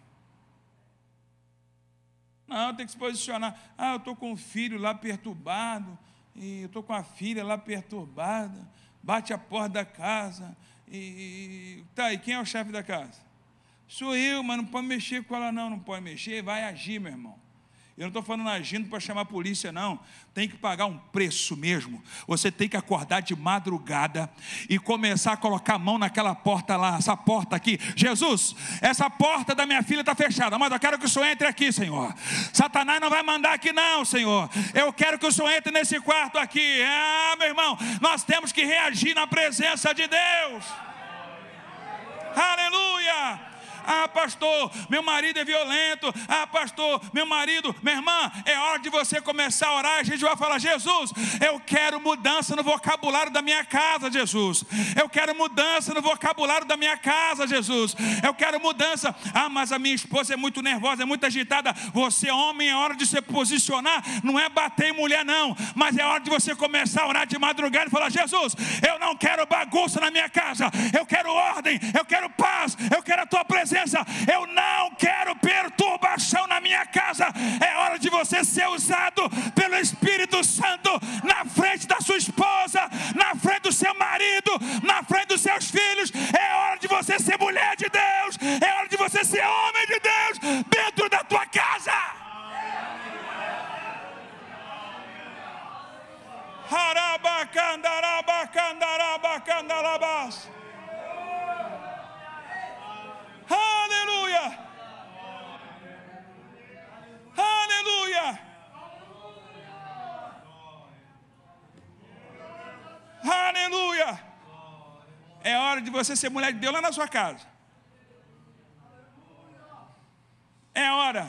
Não, tem que se posicionar. Ah, eu estou com um filho lá perturbado, e eu estou com a filha lá perturbada, bate a porta da casa, e tá, e quem é o chefe da casa? Sou eu, mas não pode mexer com ela não, não pode mexer, vai agir, meu irmão. Eu não estou falando agindo para chamar a polícia, não. Tem que pagar um preço mesmo. Você tem que acordar de madrugada e começar a colocar a mão naquela porta lá, essa porta aqui. Jesus, essa porta da minha filha está fechada, mas eu quero que o Senhor entre aqui, Senhor. Satanás não vai mandar aqui não, Senhor. Eu quero que o Senhor entre nesse quarto aqui. Ah, meu irmão, nós temos que reagir na presença de Deus. Aleluia! Ah, pastor, meu marido é violento. Ah, pastor, meu marido, minha irmã, é hora de você começar a orar. A gente vai falar: Jesus, eu quero mudança no vocabulário da minha casa, Jesus. Eu quero mudança no vocabulário da minha casa, Jesus. Eu quero mudança. Ah, mas a minha esposa é muito nervosa, é muito agitada. Você, homem, é hora de se posicionar. Não é bater em mulher, não. Mas é hora de você começar a orar de madrugada e falar: Jesus, eu não quero bagunça na minha casa. Eu quero ordem, eu quero paz, eu quero a tua presença. Eu não quero perturbação na minha casa. É hora de você ser usado pelo Espírito Santo na frente da sua esposa, na frente do seu marido, na frente dos seus filhos. É hora de você ser mulher de Deus. É hora de você ser homem de Deus dentro da tua casa. Harabacandarabacandarabacandarabas. Aleluia! Aleluia! Aleluia! É hora de você ser mulher de Deus lá na sua casa. É hora.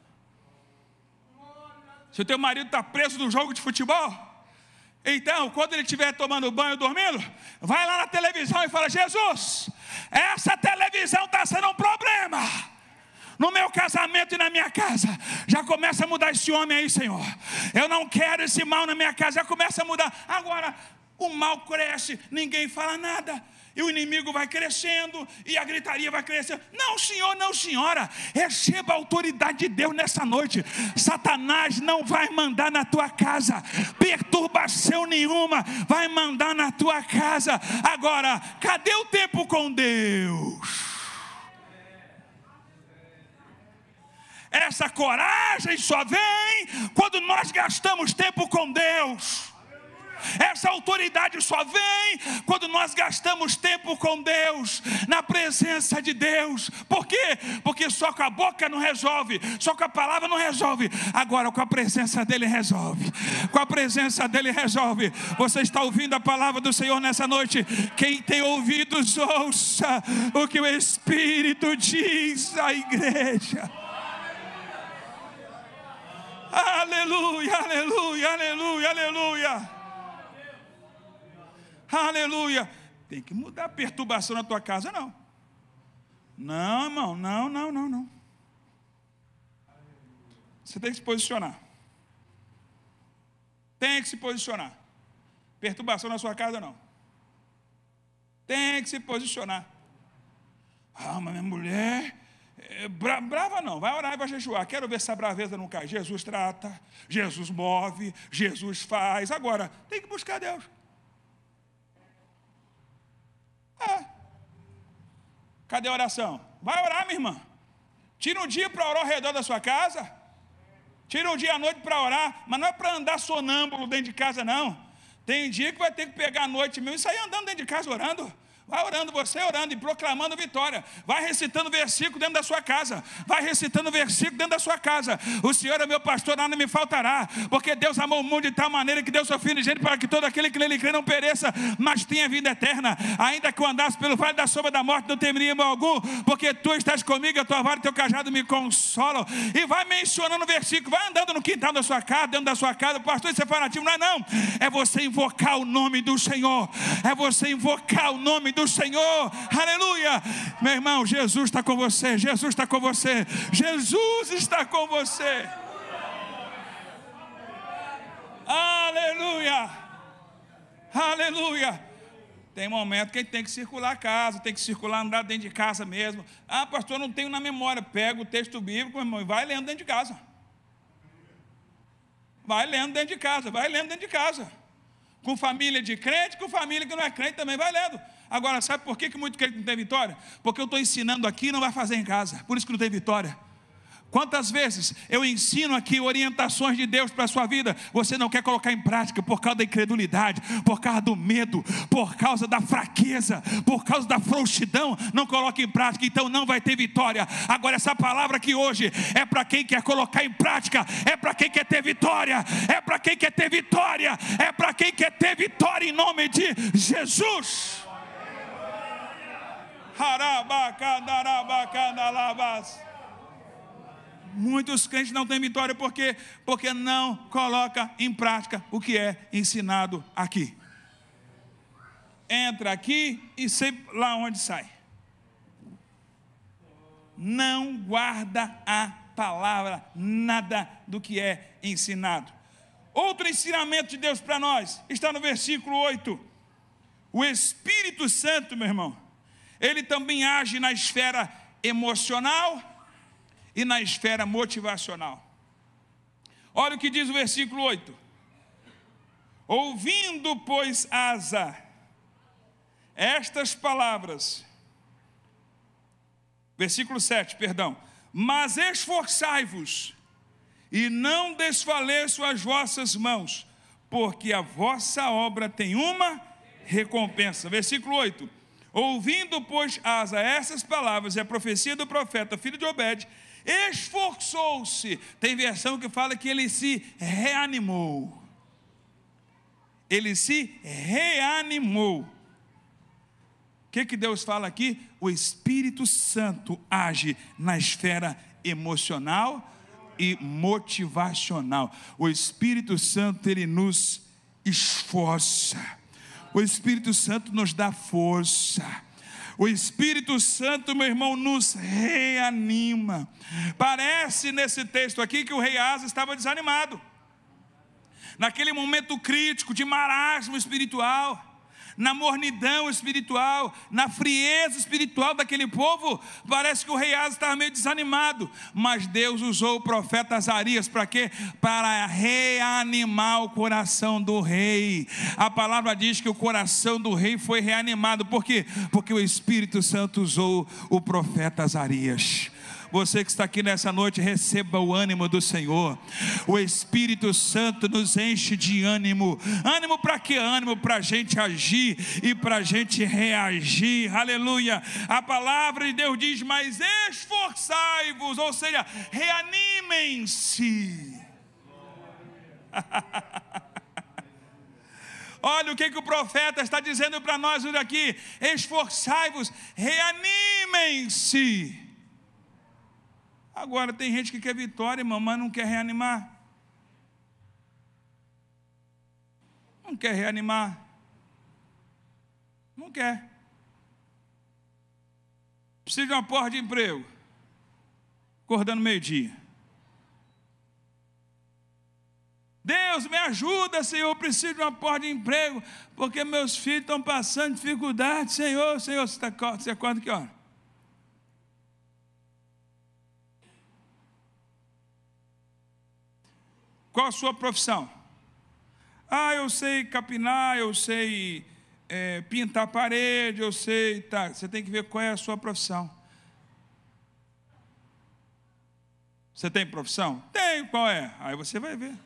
Se o teu marido está preso no jogo de futebol, então, quando ele estiver tomando banho, dormindo, vai lá na televisão e fala: Jesus, essa televisão está sendo um problema no meu casamento e na minha casa. Já começa a mudar esse homem aí, Senhor. Eu não quero esse mal na minha casa. Já começa a mudar. Agora, o mal cresce, ninguém fala nada. E o inimigo vai crescendo, e a gritaria vai crescendo. Não, senhor, não, senhora. Receba a autoridade de Deus nessa noite. Satanás não vai mandar na tua casa. Perturbação nenhuma vai mandar na tua casa. Agora, cadê o tempo com Deus? Essa coragem só vem quando nós gastamos tempo com Deus. Essa autoridade só vem quando nós gastamos tempo com Deus, na presença de Deus. Por quê? Porque só com a boca não resolve, só com a palavra não resolve. Agora com a presença dele resolve. Com a presença dele resolve. Você está ouvindo a palavra do Senhor nessa noite? Quem tem ouvidos, ouça o que o Espírito diz à igreja. Aleluia, aleluia, aleluia, aleluia. Aleluia. Tem que mudar a perturbação na tua casa, não. Não, irmão, não, não, não, não. Você tem que se posicionar. Tem que se posicionar. Perturbação na sua casa, não. Tem que se posicionar. Ah, mas minha mulher é bra brava não, vai orar e vai jejuar. Quero ver se a braveza não cai. Jesus trata, Jesus move, Jesus faz. Agora, tem que buscar Deus. É. Cadê a oração? Vai orar, minha irmã. Tira um dia para orar ao redor da sua casa. Tira um dia à noite para orar. Mas não é para andar sonâmbulo dentro de casa, não. Tem dia que vai ter que pegar a noite mesmo e sair andando dentro de casa orando. Vai orando, você orando e proclamando vitória. Vai recitando versículo dentro da sua casa. Vai recitando versículo dentro da sua casa. O Senhor é meu pastor, nada me faltará. Porque Deus amou o mundo de tal maneira que deu seu Filho gente para que todo aquele que nele crê não pereça, mas tenha vida eterna. Ainda que eu andasse pelo vale da sombra da morte, não temeria mal algum, porque tu estás comigo, a tua vara e teu cajado me consolam. E vai mencionando o versículo, vai andando no quintal da sua casa, dentro da sua casa. Pastor, isso é fanatismo? Não é não. É você invocar o nome do Senhor. É você invocar o nome do do Senhor, aleluia, meu irmão, Jesus está com você, Jesus está com você, Jesus está com você, aleluia, aleluia. Tem momento que a gente tem que circular a casa, tem que circular, andar dentro de casa mesmo. Ah, pastor, não tenho na memória. Pega o texto bíblico, irmão, e vai lendo dentro de casa. Vai lendo dentro de casa, vai lendo dentro de casa. Com família de crente, com família que não é crente também, vai lendo. Agora, sabe por que, que muito crente não tem vitória? Porque eu estou ensinando aqui e não vai fazer em casa. Por isso que não tem vitória. Quantas vezes eu ensino aqui orientações de Deus para a sua vida, você não quer colocar em prática por causa da incredulidade, por causa do medo, por causa da fraqueza, por causa da frouxidão, não coloca em prática, então não vai ter vitória. Agora essa palavra aqui hoje é para quem quer colocar em prática, é para quem quer ter vitória, é para quem quer ter vitória, é para quem quer ter vitória em nome de Jesus. Muitos crentes não têm vitória porque porque não coloca em prática o que é ensinado aqui. Entra aqui e sei lá onde sai. Não guarda a palavra, nada do que é ensinado. Outro ensinamento de Deus para nós está no versículo oito. O Espírito Santo, meu irmão, ele também age na esfera emocional e na esfera motivacional. Olha o que diz o versículo oito. Ouvindo, pois, Asa estas palavras, versículo sete, perdão. Mas esforçai-vos, e não desfaleçam as vossas mãos, porque a vossa obra tem uma recompensa. Versículo oito. Ouvindo, pois, Asa essas palavras, é a profecia do profeta, filho de Obed, esforçou-se. Tem versão que fala que ele se reanimou. Ele se reanimou. O que, que Deus fala aqui? O Espírito Santo age na esfera emocional e motivacional. O Espírito Santo, ele nos esforça. O Espírito Santo nos dá força. O Espírito Santo, meu irmão, nos reanima. Parece nesse texto aqui que o rei Asa estava desanimado. Naquele momento crítico de marasmo espiritual, na mornidão espiritual, na frieza espiritual daquele povo, parece que o rei Asa estava meio desanimado, mas Deus usou o profeta Azarias para quê? Para reanimar o coração do rei. A palavra diz que o coração do rei foi reanimado. Por quê? Porque o Espírito Santo usou o profeta Azarias. Você que está aqui nessa noite, receba o ânimo do Senhor. O Espírito Santo nos enche de ânimo. Ânimo para quê? Ânimo para a gente agir e para a gente reagir. Aleluia. A palavra de Deus diz: mas esforçai-vos, ou seja, reanimem-se. Olha o que, que o profeta está dizendo para nós hoje aqui: esforçai-vos, reanimem-se. Agora tem gente que quer vitória, irmão, mas não quer reanimar. Não quer reanimar. Não quer. Precisa de uma porta de emprego. Acordando meio-dia. Deus, me ajuda, Senhor, eu preciso de uma porta de emprego, porque meus filhos estão passando dificuldade. Senhor, Senhor, você, tá, você acorda que hora? Qual a sua profissão? Ah, eu sei capinar, eu sei é, pintar a parede, eu sei... Tá. Você tem que ver qual é a sua profissão. Você tem profissão? Tenho, qual é? Aí você vai ver.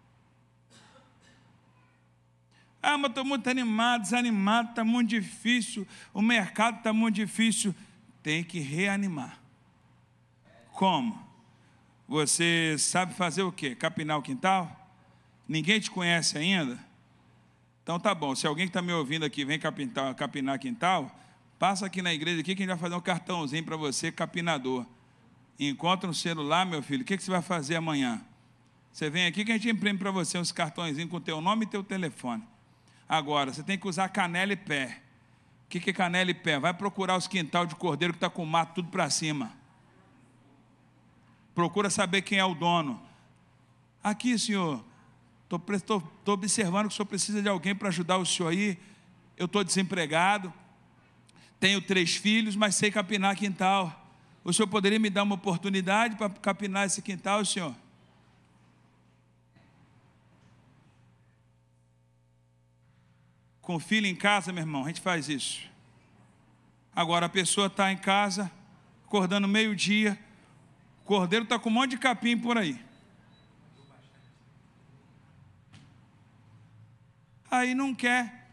Ah, mas estou muito animado, desanimado, está muito difícil, o mercado está muito difícil. Tem que reanimar. Como? Você sabe fazer o quê? Capinar o quintal? Ninguém te conhece ainda? Então tá bom, se alguém que está me ouvindo aqui vem capinar, capinar quintal, passa aqui na igreja aqui que a gente vai fazer um cartãozinho para você, capinador. Encontra um celular, meu filho, o que, que você vai fazer amanhã? Você vem aqui que a gente imprime para você uns cartõezinhos com o teu nome e teu telefone. Agora, você tem que usar canela e pé. O que, que é canela e pé? Vai procurar os quintal de cordeiro que está com o mato tudo para cima. Procura saber quem é o dono. Aqui, senhor, estou observando que o senhor precisa de alguém para ajudar o senhor aí. Eu estou desempregado, tenho três filhos, mas sei capinar quintal. O senhor poderia me dar uma oportunidade para capinar esse quintal, senhor? Com filho em casa, meu irmão, a gente faz isso. Agora a pessoa está em casa, acordando meio-dia, O cordeiro está com um monte de capim por aí. Aí não quer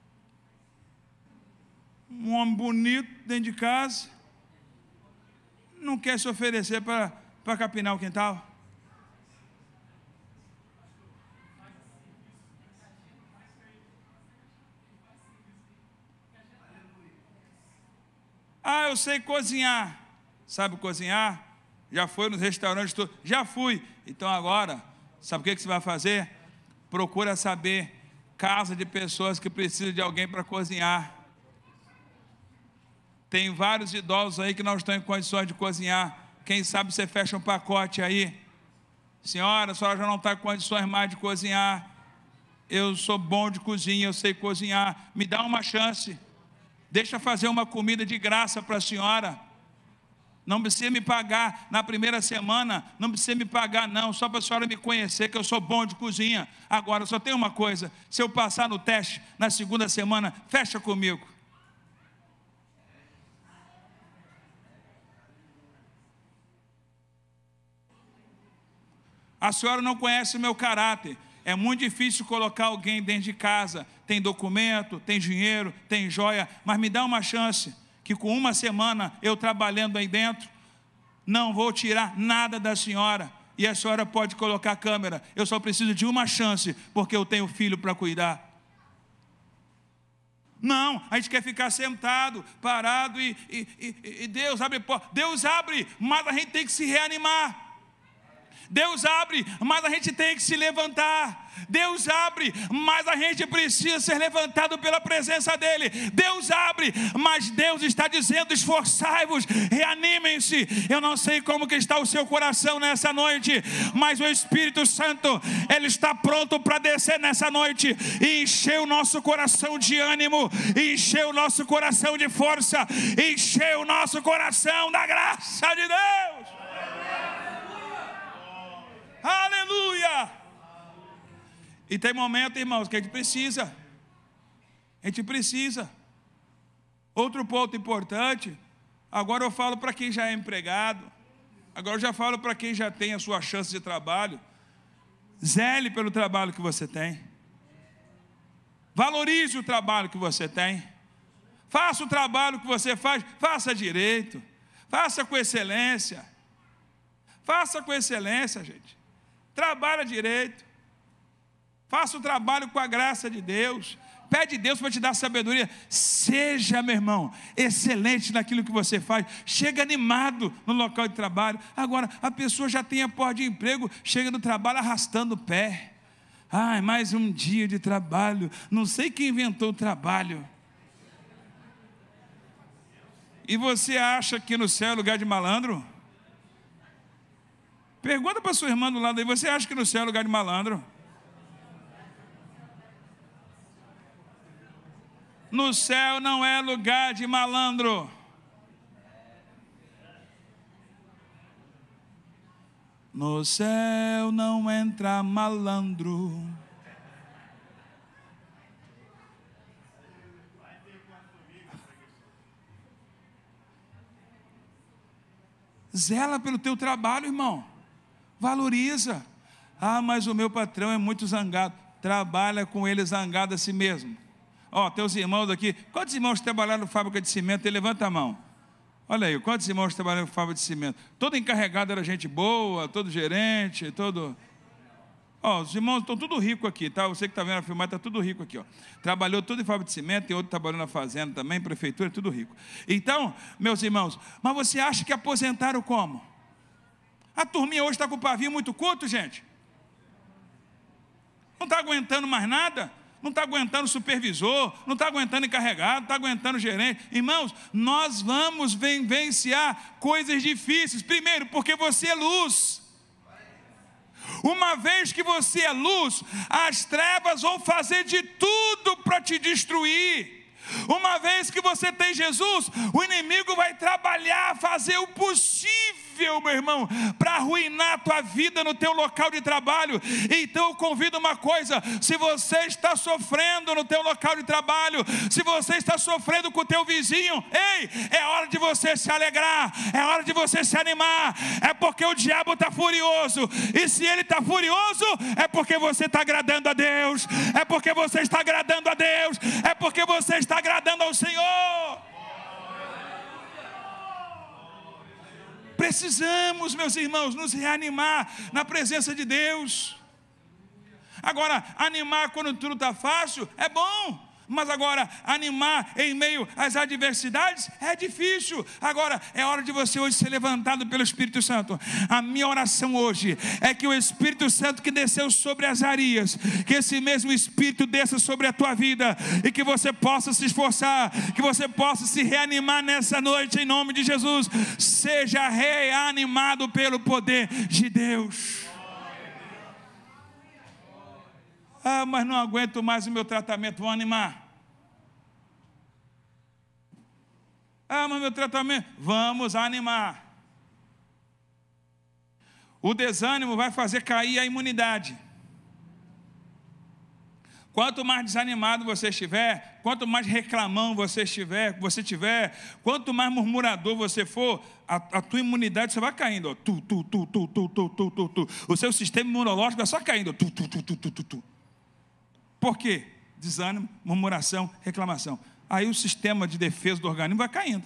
um homem bonito dentro de casa, não quer se oferecer para para capinar o quintal. Ah, eu sei cozinhar. Sabe cozinhar? Já foi nos restaurantes todos? Já fui. Então agora, sabe o que você vai fazer? Procura saber casa de pessoas que precisam de alguém para cozinhar. Tem vários idosos aí que não estão em condições de cozinhar. Quem sabe você fecha um pacote aí. Senhora, a senhora já não está em condições mais de cozinhar. Eu sou bom de cozinha, eu sei cozinhar. Me dá uma chance. Deixa fazer uma comida de graça para a senhora. Não precisa me pagar na primeira semana. Não precisa me pagar não, só para a senhora me conhecer que eu sou bom de cozinha. Agora, só tem uma coisa. Se eu passar no teste na segunda semana, fecha comigo. A senhora não conhece o meu caráter. É muito difícil colocar alguém dentro de casa. Tem documento, tem dinheiro, tem joia, mas me dá uma chance, que com uma semana eu trabalhando aí dentro, não vou tirar nada da senhora, e a senhora pode colocar a câmera. Eu só preciso de uma chance, porque eu tenho filho para cuidar. Não, a gente quer ficar sentado, parado, e, e, e, e Deus abre porta. Deus abre, mas a gente tem que se reanimar. Deus abre, mas a gente tem que se levantar. Deus abre, mas a gente precisa ser levantado pela presença dEle. Deus abre, mas Deus está dizendo: esforçai-vos, reanimem-se. Eu não sei como que está o seu coração nessa noite, mas o Espírito Santo, Ele está pronto para descer nessa noite e encher o nosso coração de ânimo, encher o nosso coração de força, encher o nosso coração da graça de Deus. Aleluia! E tem momento, irmãos, que a gente precisa. A gente precisa. Outro ponto importante. Agora eu falo para quem já é empregado. Agora eu já falo para quem já tem a sua chance de trabalho. Zele pelo trabalho que você tem. Valorize o trabalho que você tem. Faça o trabalho que você faz, faça direito. Faça com excelência. Faça com excelência, gente. Trabalha direito. Faça o trabalho com a graça de Deus. Pede a Deus para te dar sabedoria. Seja, meu irmão, excelente naquilo que você faz. Chega animado no local de trabalho. Agora, a pessoa já tem a porta de emprego, chega no trabalho arrastando o pé. Ai, mais um dia de trabalho. Não sei quem inventou o trabalho. E você acha que no céu é lugar de malandro? Pergunta para sua irmã do lado aí: você acha que no céu é lugar de malandro? No céu não é lugar de malandro. No céu não entra malandro. Zela pelo teu trabalho, irmão. Valoriza. Ah, mas o meu patrão é muito zangado. Trabalha com ele zangado a si mesmo. Ó, oh, teus irmãos aqui. Quantos irmãos trabalharam na fábrica de cimento? E levanta a mão. Olha aí, quantos irmãos trabalharam na fábrica de cimento? Todo encarregado era gente boa, todo gerente, todo... Ó, oh, os irmãos estão tudo rico aqui, tá? Você que está vendo a filmagem, está tudo rico aqui, ó. Trabalhou tudo em fábrica de cimento, tem outro trabalhando na fazenda também, prefeitura, tudo rico. Então, meus irmãos, mas você acha que aposentaram como? A turminha hoje está com o pavio muito curto, gente. Não está aguentando mais nada. Não está aguentando supervisor, não está aguentando encarregado, não está aguentando gerente. Irmãos, nós vamos vivenciar coisas difíceis. Primeiro, porque você é luz. Uma vez que você é luz, as trevas vão fazer de tudo para te destruir. Uma vez que você tem Jesus, o inimigo vai trabalhar, fazer o possível nível, meu irmão, para arruinar a tua vida no teu local de trabalho. Então eu convido uma coisa: se você está sofrendo no teu local de trabalho, se você está sofrendo com o teu vizinho, ei, é hora de você se alegrar, é hora de você se animar, é porque o diabo está furioso, e se ele está furioso, é porque você está agradando a Deus, é porque você está agradando a Deus, é porque você está agradando ao Senhor. Precisamos, meus irmãos, nos reanimar na presença de Deus. Agora, animar quando tudo está fácil é bom, mas agora, animar em meio às adversidades é difícil. Agora, é hora de você hoje ser levantado pelo Espírito Santo. A minha oração hoje é que o Espírito Santo que desceu sobre Azarias, que esse mesmo Espírito desça sobre a tua vida, e que você possa se esforçar, que você possa se reanimar nessa noite, em nome de Jesus. Seja reanimado pelo poder de Deus. Ah, mas não aguento mais o meu tratamento, vou animar. Ah, mas meu tratamento, vamos animar. O desânimo vai fazer cair a imunidade. Quanto mais desanimado você estiver, quanto mais reclamão você estiver, você tiver, quanto mais murmurador você for, a, a tua imunidade só vai caindo. Ó. Tu, tu, tu, tu, tu, tu, tu, tu, tu. O seu sistema imunológico vai só caindo. Tu, tu, tu, tu, tu, tu, tu. Por quê? Desânimo, murmuração, reclamação. Aí o sistema de defesa do organismo vai caindo.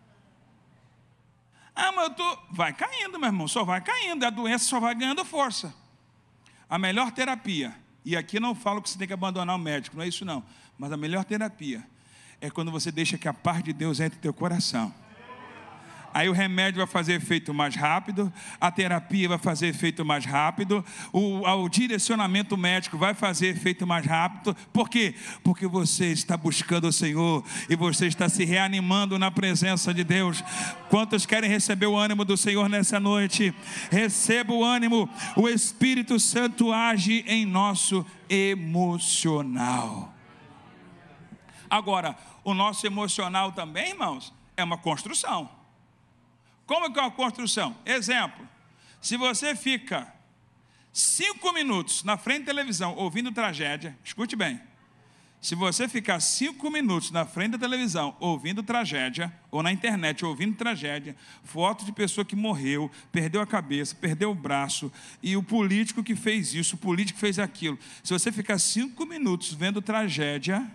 Ah, mas eu tô... Vai caindo, meu irmão, só vai caindo. A doença só vai ganhando força. A melhor terapia, e aqui não falo que você tem que abandonar o médico, não é isso não. Mas a melhor terapia é quando você deixa que a paz de Deus entre no teu coração. Aí o remédio vai fazer efeito mais rápido, a terapia vai fazer efeito mais rápido, o, o direcionamento médico vai fazer efeito mais rápido. Por quê? Porque você está buscando o Senhor e você está se reanimando na presença de Deus. Quantos querem receber o ânimo do Senhor nessa noite? Receba o ânimo. O Espírito Santo age em nosso emocional. Agora, o nosso emocional também, irmãos, é uma construção. Como que é uma construção? Exemplo, se você fica cinco minutos na frente da televisão ouvindo tragédia, escute bem, se você ficar cinco minutos na frente da televisão ouvindo tragédia, ou na internet ouvindo tragédia, foto de pessoa que morreu, perdeu a cabeça, perdeu o braço, e o político que fez isso, o político que fez aquilo, se você ficar cinco minutos vendo tragédia,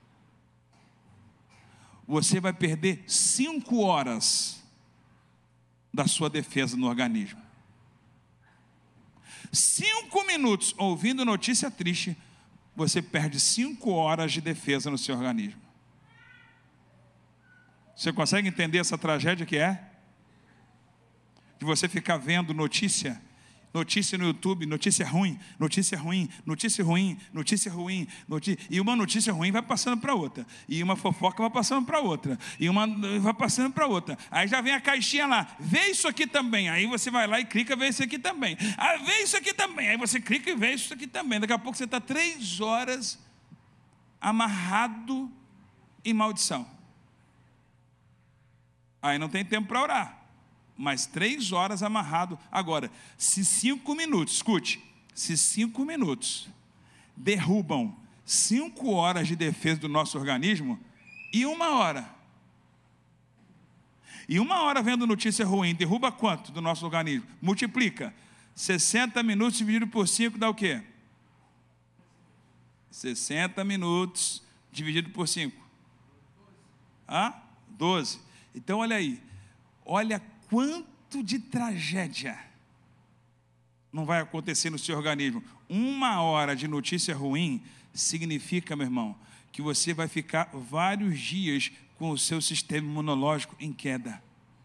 você vai perder cinco horas da sua defesa no organismo. Cinco minutos ouvindo notícia triste, você perde cinco horas de defesa no seu organismo. Você consegue entender essa tragédia que é? De você ficar vendo notícia, notícia no YouTube, notícia ruim, notícia ruim, notícia ruim, notícia ruim, notícia... e uma notícia ruim vai passando para outra, e uma fofoca vai passando para outra, e uma vai passando para outra, aí já vem a caixinha lá, vê isso aqui também, aí você vai lá e clica, vê isso aqui também, ah, vê isso aqui também, aí você clica e vê isso aqui também, daqui a pouco você está três horas amarrado em maldição, aí não tem tempo para orar, mas três horas amarrado. Agora, se cinco minutos, escute, se cinco minutos derrubam cinco horas de defesa do nosso organismo, e uma hora, e uma hora vendo notícia ruim, derruba quanto do nosso organismo? Multiplica, sessenta minutos dividido por cinco dá o quê? sessenta minutos dividido por cinco. Hã? doze. Então olha aí, olha quanto de tragédia não vai acontecer no seu organismo. Uma hora de notícia ruim significa, meu irmão, que você vai ficar vários dias com o seu sistema imunológico em queda.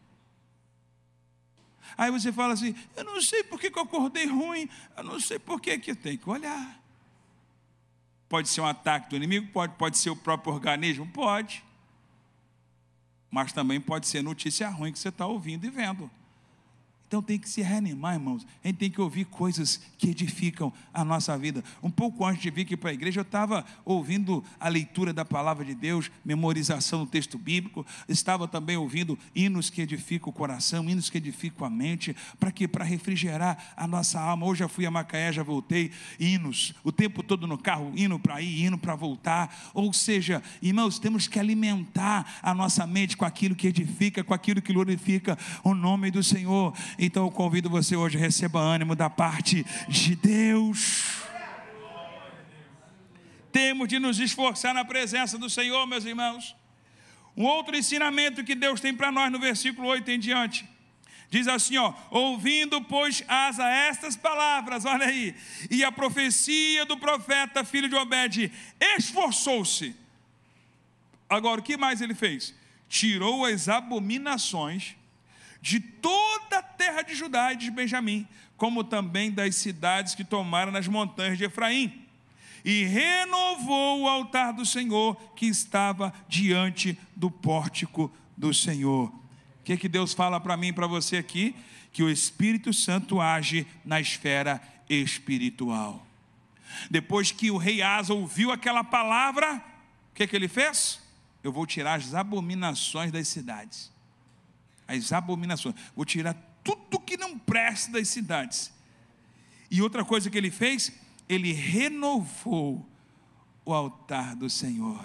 Aí você fala assim, eu não sei por que eu acordei ruim, eu não sei por que eu tenho que olhar. Pode ser um ataque do inimigo? Pode. Pode ser o próprio organismo? Pode. Mas também pode ser notícia ruim que você está ouvindo e vendo. Então tem que se reanimar, irmãos. A gente tem que ouvir coisas que edificam a nossa vida. Um pouco antes de vir aqui para a igreja, eu estava ouvindo a leitura da palavra de Deus, memorização do texto bíblico. Estava também ouvindo hinos que edificam o coração, hinos que edificam a mente. Para quê? Para refrigerar a nossa alma. Hoje já fui a Macaé, já voltei. Hinos, o tempo todo no carro, hino para ir, hino para voltar. Ou seja, irmãos, temos que alimentar a nossa mente com aquilo que edifica, com aquilo que glorifica o nome do Senhor. Então eu convido você hoje a receber ânimo da parte de Deus. Temos de nos esforçar na presença do Senhor, meus irmãos. Um outro ensinamento que Deus tem para nós no versículo oito em diante. Diz assim, ó, ouvindo, pois, Asa estas palavras, olha aí, e a profecia do profeta, filho de Obed, esforçou-se. Agora, o que mais ele fez? Tirou as abominações de toda a terra de Judá e de Benjamim, como também das cidades que tomaram nas montanhas de Efraim, e renovou o altar do Senhor, que estava diante do pórtico do Senhor. O que, que Deus fala para mim e para você aqui? Que o Espírito Santo age na esfera espiritual. Depois que o rei Asa ouviu aquela palavra, o que, que ele fez? Eu vou tirar as abominações das cidades. As abominações, vou tirar tudo que não presta das cidades. E outra coisa que ele fez, ele renovou o altar do Senhor.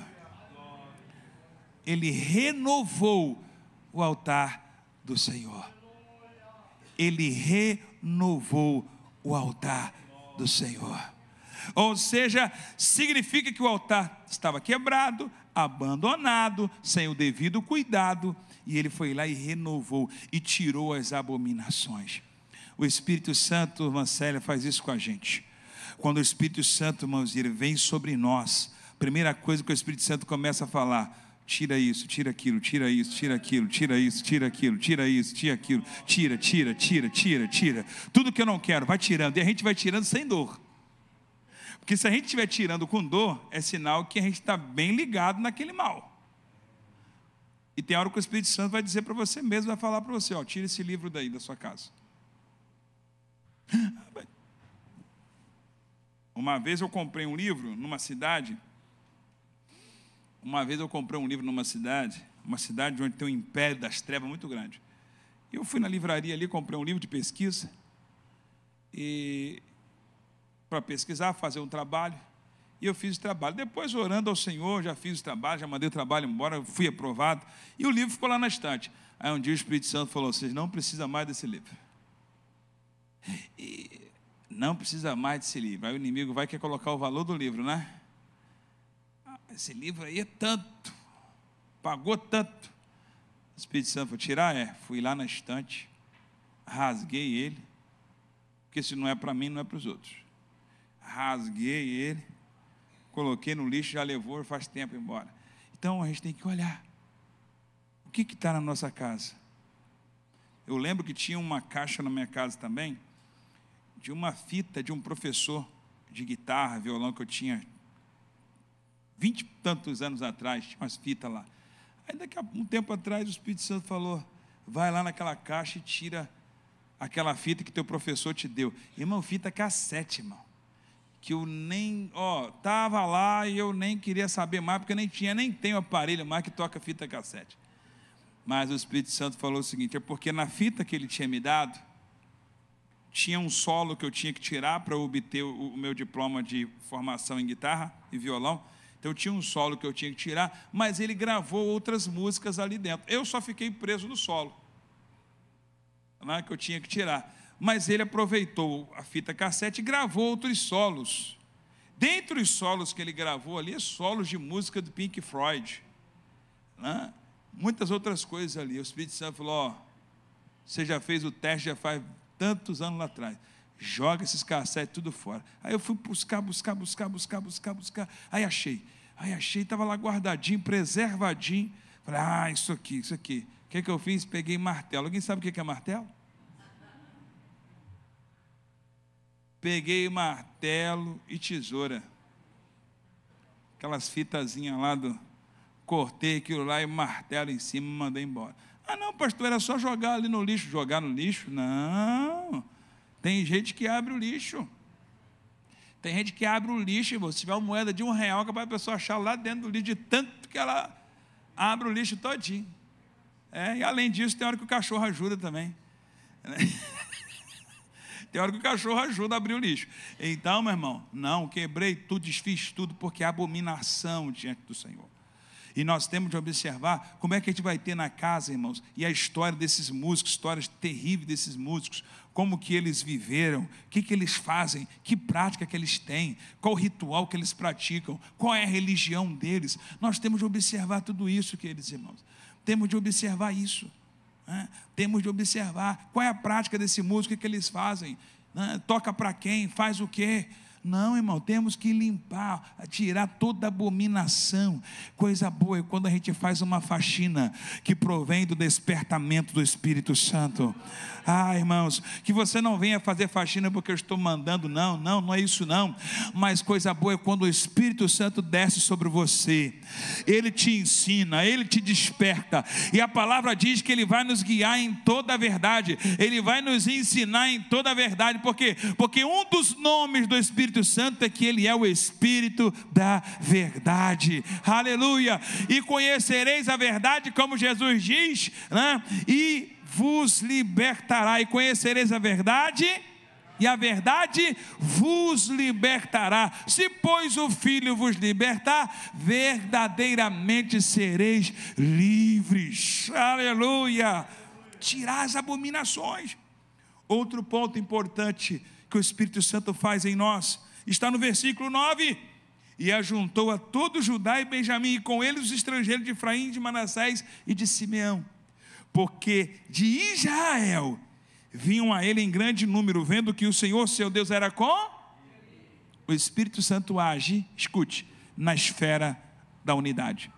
Ele renovou o altar do Senhor. Ele renovou o altar do Senhor. Ou seja, significa que o altar estava quebrado, abandonado, sem o devido cuidado, e ele foi lá e renovou, e tirou as abominações. O Espírito Santo, irmã Célia, faz isso com a gente. Quando o Espírito Santo, irmãos, ele vem sobre nós, a primeira coisa que o Espírito Santo começa a falar: tira isso, tira aquilo, tira isso, tira aquilo, tira isso, tira aquilo, tira isso, tira aquilo, tira, tira, tira, tira, tira, tudo que eu não quero, vai tirando, e a gente vai tirando sem dor. Porque se a gente estiver tirando com dor, é sinal que a gente está bem ligado naquele mal. E tem hora que o Espírito Santo vai dizer para você mesmo, vai falar para você, ó, tira esse livro daí da sua casa. Uma vez eu comprei um livro numa cidade, uma vez eu comprei um livro numa cidade, uma cidade onde tem um império das trevas muito grande. Eu fui na livraria ali, comprei um livro de pesquisa, e para pesquisar, fazer um trabalho, e eu fiz o trabalho. Depois, orando ao Senhor, já fiz o trabalho, já mandei o trabalho embora, fui aprovado, e o livro ficou lá na estante. Aí um dia o Espírito Santo falou: vocês não precisam mais desse livro. E não precisa mais desse livro. Aí o inimigo vai querer colocar o valor do livro, né? Esse livro aí é tanto, pagou tanto. O Espírito Santo falou: tirar? É. Fui lá na estante, rasguei ele, porque se não é para mim, não é para os outros. Rasguei ele, coloquei no lixo, já levou, faz tempo embora. Então a gente tem que olhar o que está na nossa casa. Eu lembro que tinha uma caixa na minha casa também, de uma fita de um professor de guitarra, violão, que eu tinha vinte e tantos anos atrás, tinha umas fitas lá. Aí daqui a um tempo atrás o Espírito Santo falou: vai lá naquela caixa e tira aquela fita que teu professor te deu. Irmão, fita cassete, irmão, que eu nem, ó, estava lá e eu nem queria saber mais, porque eu nem tinha, nem tenho aparelho mais que toca fita cassete. Mas o Espírito Santo falou o seguinte: é porque na fita que ele tinha me dado, tinha um solo que eu tinha que tirar para obter o, o meu diploma de formação em guitarra e violão. Então tinha um solo que eu tinha que tirar, mas ele gravou outras músicas ali dentro. Eu só fiquei preso no solo, né, que eu tinha que tirar. Mas ele aproveitou a fita cassete e gravou outros solos. Dentre os solos que ele gravou ali, solos de música do Pink Floyd, né? Muitas outras coisas ali. O Espírito Santo falou: ó, você já fez o teste, já faz tantos anos lá atrás, joga esses cassetes tudo fora. Aí eu fui buscar, buscar, buscar, buscar, buscar, buscar, aí achei, aí achei, estava lá guardadinho, preservadinho. Falei: ah, isso aqui, isso aqui. O que, que eu fiz? Peguei martelo. Alguém sabe o que é martelo? Peguei martelo e tesoura, aquelas fitazinhas lá do, cortei aquilo lá e martelo em cima e mandei embora. Ah, não, pastor, era só jogar ali no lixo. Jogar no lixo? Não. Tem gente que abre o lixo. Tem gente que abre o lixo, irmão. Se tiver uma moeda de um real, capaz a pessoa achar lá dentro do lixo, de tanto que ela abre o lixo todinho. É, e além disso, tem hora que o cachorro ajuda também. Tem hora que o cachorro ajuda a abrir o lixo. Então, meu irmão, não, quebrei tudo, desfiz tudo, porque é abominação diante do Senhor. E nós temos de observar como é que a gente vai ter na casa, irmãos, e a história desses músicos, histórias terríveis desses músicos, como que eles viveram, o que, que eles fazem, que prática que eles têm, qual o ritual que eles praticam, qual é a religião deles. Nós temos de observar tudo isso, queridos irmãos. Temos de observar isso. Né? Temos de observar qual é a prática desse músico, o que, que eles fazem. Né? Toca para quem, faz o quê? Não, irmão, temos que limpar, tirar toda abominação. Coisa boa é quando a gente faz uma faxina que provém do despertamento do Espírito Santo. Ah, irmãos, que você não venha fazer faxina porque eu estou mandando, não, não, não é isso não. Mas coisa boa é quando o Espírito Santo desce sobre você. Ele te ensina, ele te desperta. E a palavra diz que ele vai nos guiar em toda a verdade. Ele vai nos ensinar em toda a verdade. Por quê? Porque um dos nomes do Espírito Santo é que ele é o Espírito da verdade. Aleluia! E conhecereis a verdade, como Jesus diz, né? E vos libertará. E conhecereis a verdade, e a verdade vos libertará. Se, pois, o Filho vos libertar, verdadeiramente sereis livres. Aleluia! Tirar as abominações. Outro ponto importante que o Espírito Santo faz em nós, está no versículo nove, e ajuntou a todo Judá e Benjamim, e com eles os estrangeiros de Efraim, de Manassés e de Simeão, porque de Israel vinham a ele em grande número, vendo que o Senhor seu Deus era com o Espírito Santo age, escute, na esfera da unidade.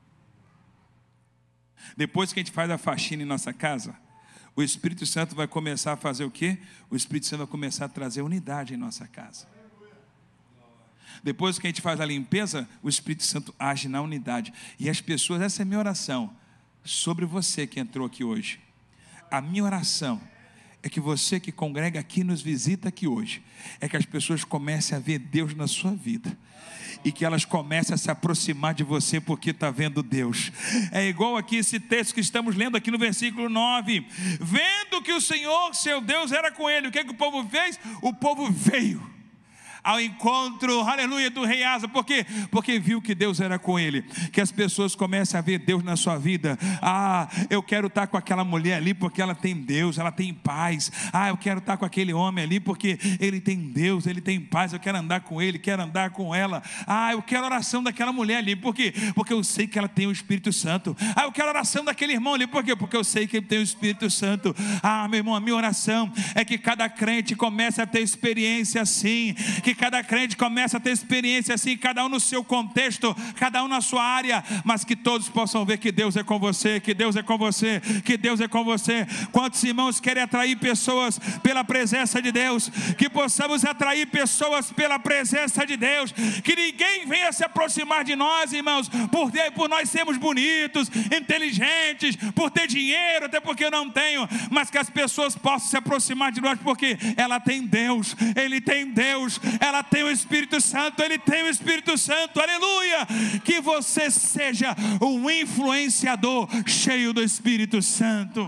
Depois que a gente faz a faxina em nossa casa, o Espírito Santo vai começar a fazer o quê? O Espírito Santo vai começar a trazer unidade em nossa casa. Depois que a gente faz a limpeza, o Espírito Santo age na unidade. E as pessoas, essa é a minha oração sobre você que entrou aqui hoje. A minha oração é que você que congrega aqui, nos visita aqui hoje, é que as pessoas comecem a ver Deus na sua vida. E que elas comecem a se aproximar de você porque está vendo Deus. É igual aqui esse texto que estamos lendo aqui no versículo nove. Vendo que o Senhor, seu Deus, era com ele. O que, é que o povo fez? O povo veio ao encontro, aleluia, do rei Asa. Por quê? Porque viu que Deus era com ele. Que as pessoas comecem a ver Deus na sua vida. Ah, eu quero estar com aquela mulher ali porque ela tem Deus, ela tem paz. Ah, eu quero estar com aquele homem ali porque ele tem Deus, ele tem paz. Eu quero andar com ele, quero andar com ela. Ah, eu quero a oração daquela mulher ali. Por quê? Porque eu sei que ela tem o Espírito Santo. Ah, eu quero a oração daquele irmão ali. Por quê? Porque eu sei que ele tem o Espírito Santo. Ah, meu irmão, a minha oração é que cada crente comece a ter experiência assim. Que cada crente começa a ter experiência assim, cada um no seu contexto, cada um na sua área, mas que todos possam ver que Deus é com você, que Deus é com você, que Deus é com você. Quantos irmãos querem atrair pessoas pela presença de Deus? Que possamos atrair pessoas pela presença de Deus, que ninguém venha se aproximar de nós, irmãos, por, por nós sermos bonitos, inteligentes, por ter dinheiro, até porque eu não tenho, mas que as pessoas possam se aproximar de nós, porque ela tem Deus, ele tem Deus, ela tem o Espírito Santo, ele tem o Espírito Santo, aleluia. Que você seja um influenciador cheio do Espírito Santo.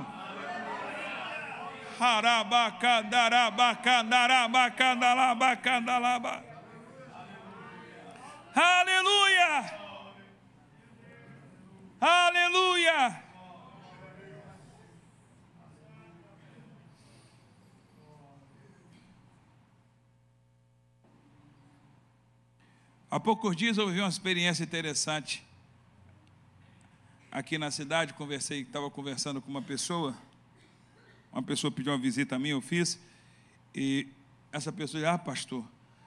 Aleluia, aleluia. Há poucos dias eu vivi uma experiência interessante aqui na cidade. Conversei, estava conversando com uma pessoa, uma pessoa pediu uma visita a mim, eu fiz, e essa pessoa disse: ah, pastor,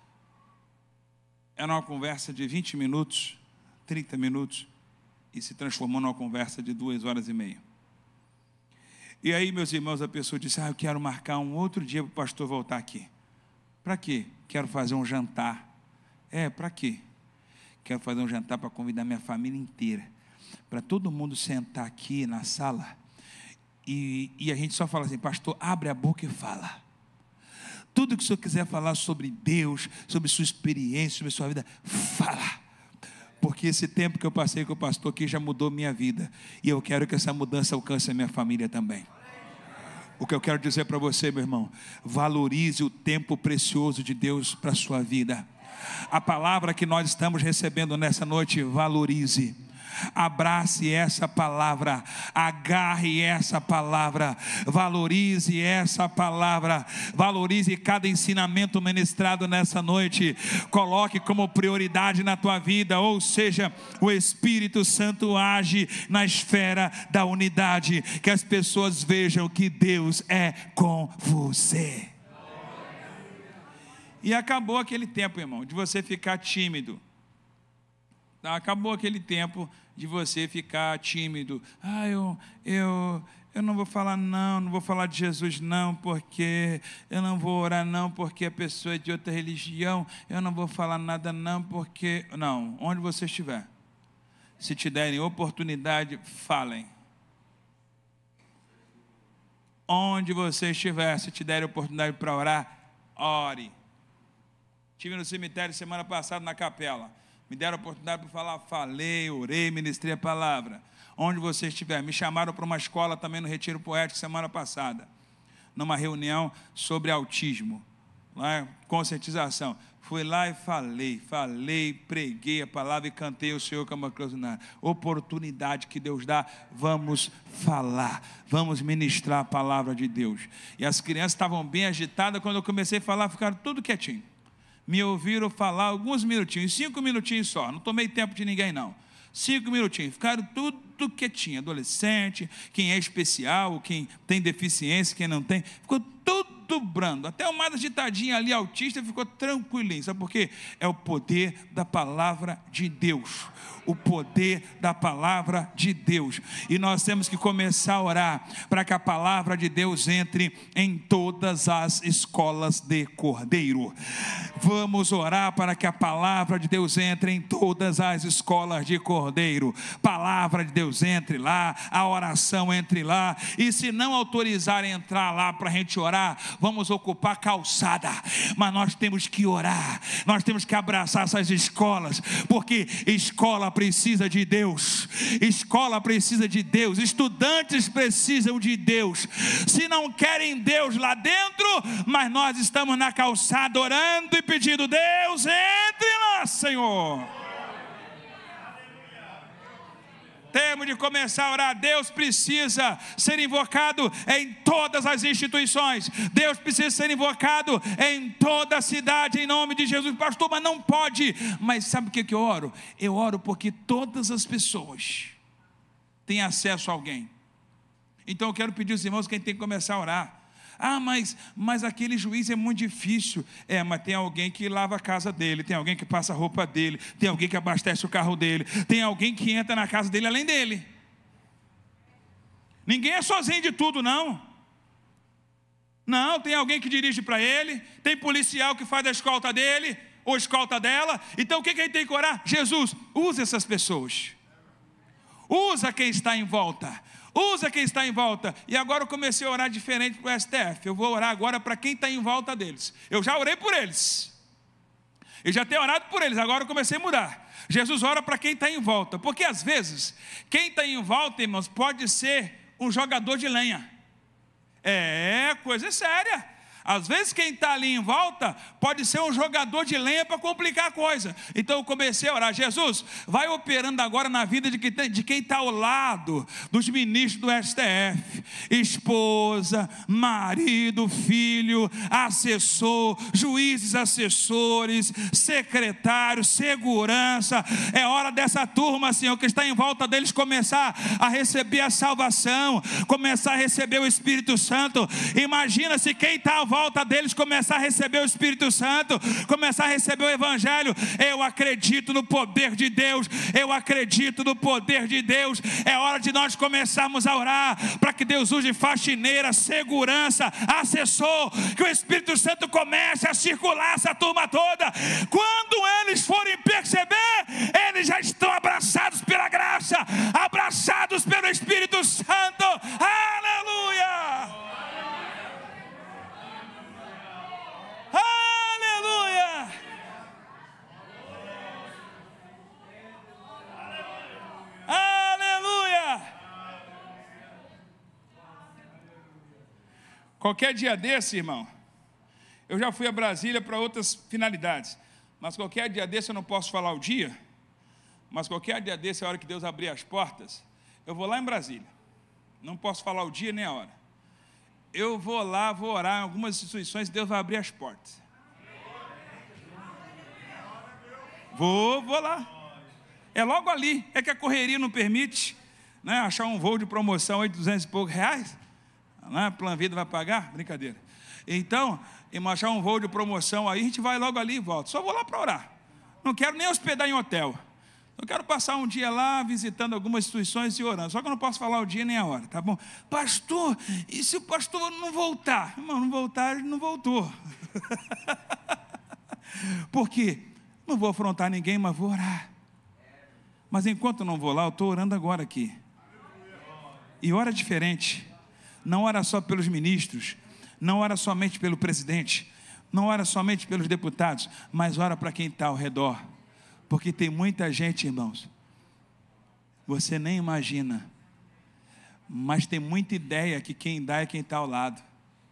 era uma conversa de vinte minutos, trinta minutos, e se transformou numa conversa de duas horas e meia. E aí, meus irmãos, a pessoa disse: ah, eu quero marcar um outro dia para o pastor voltar aqui. Para quê? Quero fazer um jantar. É, para quê? Quero fazer um jantar para convidar minha família inteira, para todo mundo sentar aqui na sala e, e a gente só fala assim: pastor, abre a boca e fala. Tudo que o senhor quiser falar sobre Deus, sobre sua experiência, sobre sua vida, fala. Porque esse tempo que eu passei com o pastor aqui já mudou minha vida. E eu quero que essa mudança alcance a minha família também. O que eu quero dizer para você, meu irmão: valorize o tempo precioso de Deus para a sua vida. A palavra que nós estamos recebendo nessa noite, valorize. Abrace essa palavra, agarre essa palavra, valorize essa palavra, valorize cada ensinamento ministrado nessa noite, coloque como prioridade na tua vida, ou seja, o Espírito Santo age na esfera da unidade, que as pessoas vejam que Deus é com você. E acabou aquele tempo, irmão, de você ficar tímido. Acabou aquele tempo de você ficar tímido. Ah, eu, eu, eu não vou falar não, não vou falar de Jesus não, porque eu não vou orar não, porque a pessoa é de outra religião. Eu não vou falar nada não, porque... Não, onde você estiver, se te derem oportunidade, falem. Onde você estiver, se te derem oportunidade para orar, ore. Estive no cemitério semana passada na capela. Me deram a oportunidade para falar, falei, orei, ministrei a palavra. Onde você estiver. Me chamaram para uma escola também no Retiro Poético semana passada, numa reunião sobre autismo, lá, conscientização. Fui lá e falei, falei, preguei a palavra e cantei o Senhor como a cruzunara. Oportunidade que Deus dá, vamos falar, vamos ministrar a palavra de Deus. E as crianças estavam bem agitadas, quando eu comecei a falar, ficaram tudo quietinho. Me ouviram falar alguns minutinhos, cinco minutinhos só, não tomei tempo de ninguém não, cinco minutinhos, ficaram tudo quietinho, adolescente, quem é especial, quem tem deficiência, quem não tem, ficou tudo brando, até o mais agitadinho ali, autista, ficou tranquilinho, sabe por quê? É o poder da palavra de Deus, o poder da palavra de Deus, e nós temos que começar a orar, para que a palavra de Deus entre em todas as escolas de Cordeiro. Vamos orar para que a palavra de Deus entre em todas as escolas de Cordeiro, palavra de Deus entre lá, a oração entre lá, e se não autorizarem entrar lá para a gente orar, vamos ocupar calçada, mas nós temos que orar, nós temos que abraçar essas escolas, porque escola precisa de Deus, escola precisa de Deus, estudantes precisam de Deus, se não querem Deus lá dentro, mas nós estamos na calçada orando e pedindo, Deus, entre lá, Senhor. Temos de começar a orar. Deus precisa ser invocado em todas as instituições. Deus precisa ser invocado em toda a cidade, em nome de Jesus. Pastor, mas não pode. Mas sabe o que eu oro? Eu oro porque todas as pessoas têm acesso a alguém. Então eu quero pedir aos irmãos que a gente tem que começar a orar. Ah, mas, mas aquele juiz é muito difícil. É, mas tem alguém que lava a casa dele, tem alguém que passa a roupa dele, tem alguém que abastece o carro dele, tem alguém que entra na casa dele além dele. Ninguém é sozinho de tudo, não. Não, tem alguém que dirige para ele, tem policial que faz a escolta dele, ou escolta dela. Então o que, que a gente tem que orar? Jesus, usa essas pessoas. Usa quem está em volta. Usa quem está em volta. E agora eu comecei a orar diferente para o S T F. Eu vou orar agora para quem está em volta deles. Eu já orei por eles. Eu já tenho orado por eles. Agora eu comecei a mudar. Jesus ora para quem está em volta. Porque às vezes, quem está em volta, irmãos, pode ser um jogador de lenha. É, coisa séria. Às vezes quem está ali em volta pode ser um jogador de lenha para complicar a coisa. Então eu comecei a orar, Jesus, vai operando agora na vida de quem, de quem está ao lado dos ministros do S T F, esposa, marido, filho, assessor, juízes assessores, secretário, segurança. É hora dessa turma, Senhor, que está em volta deles começar a receber a salvação, começar a receber o Espírito Santo. Imagina se quem está à volta deles começar a receber o Espírito Santo, começar a receber o Evangelho. Eu acredito no poder de Deus, eu acredito no poder de Deus. É hora de nós começarmos a orar para que Deus use faxineira, segurança, assessor, que o Espírito Santo comece a circular essa turma toda. Quando eles forem perceber, eles já estão abraçados pela graça, abraçados pelo Espírito Santo. Aleluia! Qualquer dia desse, irmão, eu já fui a Brasília para outras finalidades, mas qualquer dia desse eu não posso falar o dia, mas qualquer dia desse, a hora que Deus abrir as portas, eu vou lá em Brasília, não posso falar o dia nem a hora, eu vou lá, vou orar em algumas instituições, Deus vai abrir as portas, vou, vou lá, é logo ali, é que a correria não permite, né, achar um voo de promoção aí de duzentos e poucos reais, né, a Plan Vida vai pagar, brincadeira, então, achar um voo de promoção aí, a gente vai logo ali e volta, só vou lá para orar, não quero nem hospedar em hotel, eu quero passar um dia lá visitando algumas instituições e orando, só que eu não posso falar o dia nem a hora, tá bom? Pastor, e se o pastor não voltar? Irmão, não voltar, ele não voltou. Por quê? Não vou afrontar ninguém, mas vou orar. Mas enquanto eu não vou lá, eu estou orando agora aqui. E ora diferente, não ora só pelos ministros, não ora somente pelo presidente, não ora somente pelos deputados, mas ora para quem está ao redor. Porque tem muita gente, irmãos, você nem imagina, mas tem muita ideia que quem dá é quem está ao lado.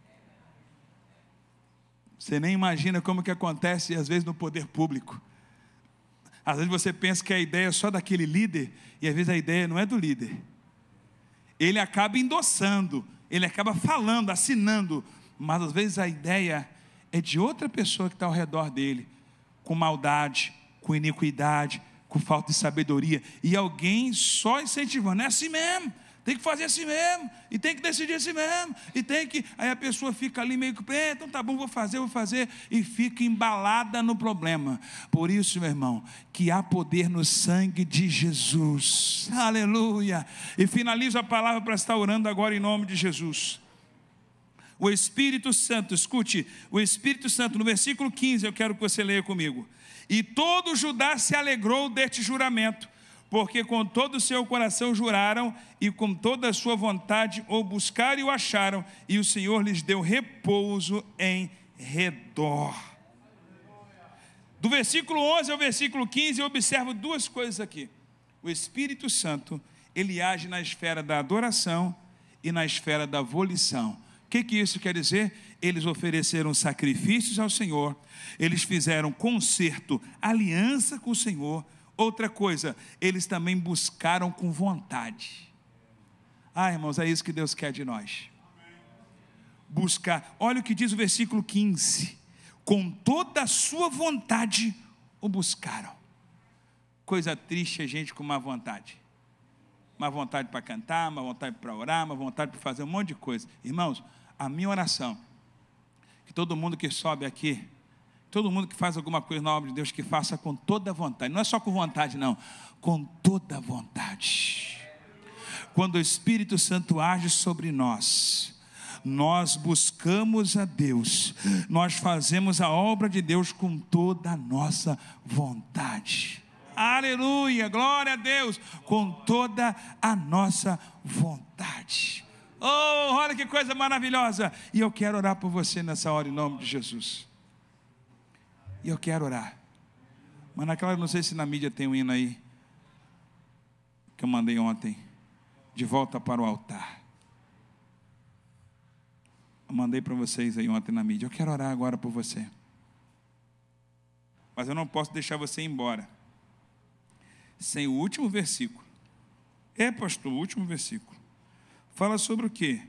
Você nem imagina como que acontece, às vezes, no poder público. Às vezes você pensa que a ideia é só daquele líder, e às vezes a ideia não é do líder. Ele acaba endossando, ele acaba falando, assinando, mas às vezes a ideia é de outra pessoa que está ao redor dele, com maldade, com iniquidade, com falta de sabedoria, e alguém só incentivando, é assim mesmo, tem que fazer assim mesmo, e tem que decidir assim mesmo, e tem que, aí a pessoa fica ali meio que, então tá bom, vou fazer, vou fazer, e fica embalada no problema. Por isso, meu irmão, que há poder no sangue de Jesus, aleluia, e finalizo a palavra para estar orando agora em nome de Jesus. O Espírito Santo, escute, o Espírito Santo, no versículo quinze, eu quero que você leia comigo. E todo Judá se alegrou deste juramento, porque com todo o seu coração juraram, e com toda a sua vontade o buscaram e o acharam, e o Senhor lhes deu repouso em redor. Do versículo onze ao versículo quinze, eu observo duas coisas aqui. O Espírito Santo, ele age na esfera da adoração e na esfera da volição. O que, que isso quer dizer? Eles ofereceram sacrifícios ao Senhor, eles fizeram concerto, aliança com o Senhor. Outra coisa, eles também buscaram com vontade. Ah, irmãos, é isso que Deus quer de nós. Buscar, olha o que diz o versículo quinze. Com toda a sua vontade o buscaram. Coisa triste a gente com má vontade. Má vontade para cantar, má vontade para orar, má vontade para fazer um monte de coisa. Irmãos, a minha oração, que todo mundo que sobe aqui, todo mundo que faz alguma coisa na obra de Deus, que faça com toda a vontade, não é só com vontade não, com toda a vontade. Quando o Espírito Santo age sobre nós, nós buscamos a Deus, nós fazemos a obra de Deus com toda a nossa vontade. Aleluia, glória a Deus, com toda a nossa vontade. Oh, olha que coisa maravilhosa. E eu quero orar por você nessa hora em nome de Jesus. E eu quero orar. Mas naquela, não sei se na mídia tem um hino aí que eu mandei ontem, de volta para o altar. Eu mandei para vocês aí ontem na mídia. Eu quero orar agora por você. Mas eu não posso deixar você ir embora sem o último versículo. É, pastor, o último versículo. Fala sobre o quê?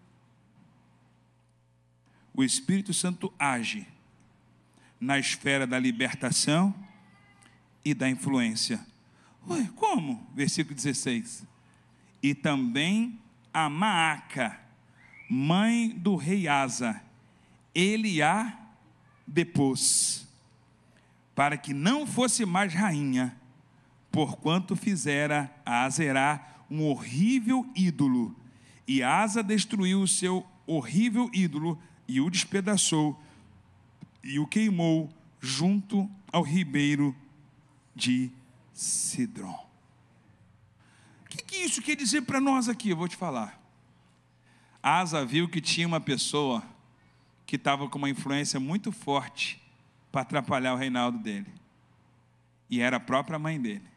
O Espírito Santo age na esfera da libertação e da influência. Ué, como? Versículo dezesseis. E também a Maaca, mãe do rei Asa, ele a depôs, para que não fosse mais rainha, porquanto fizera a Azerá um horrível ídolo, e Asa destruiu o seu horrível ídolo, e o despedaçou, e o queimou junto ao ribeiro de Cidrom. O que, que isso quer dizer para nós aqui? Eu vou te falar. Asa viu que tinha uma pessoa que estava com uma influência muito forte para atrapalhar o reinado dele, e era a própria mãe dele.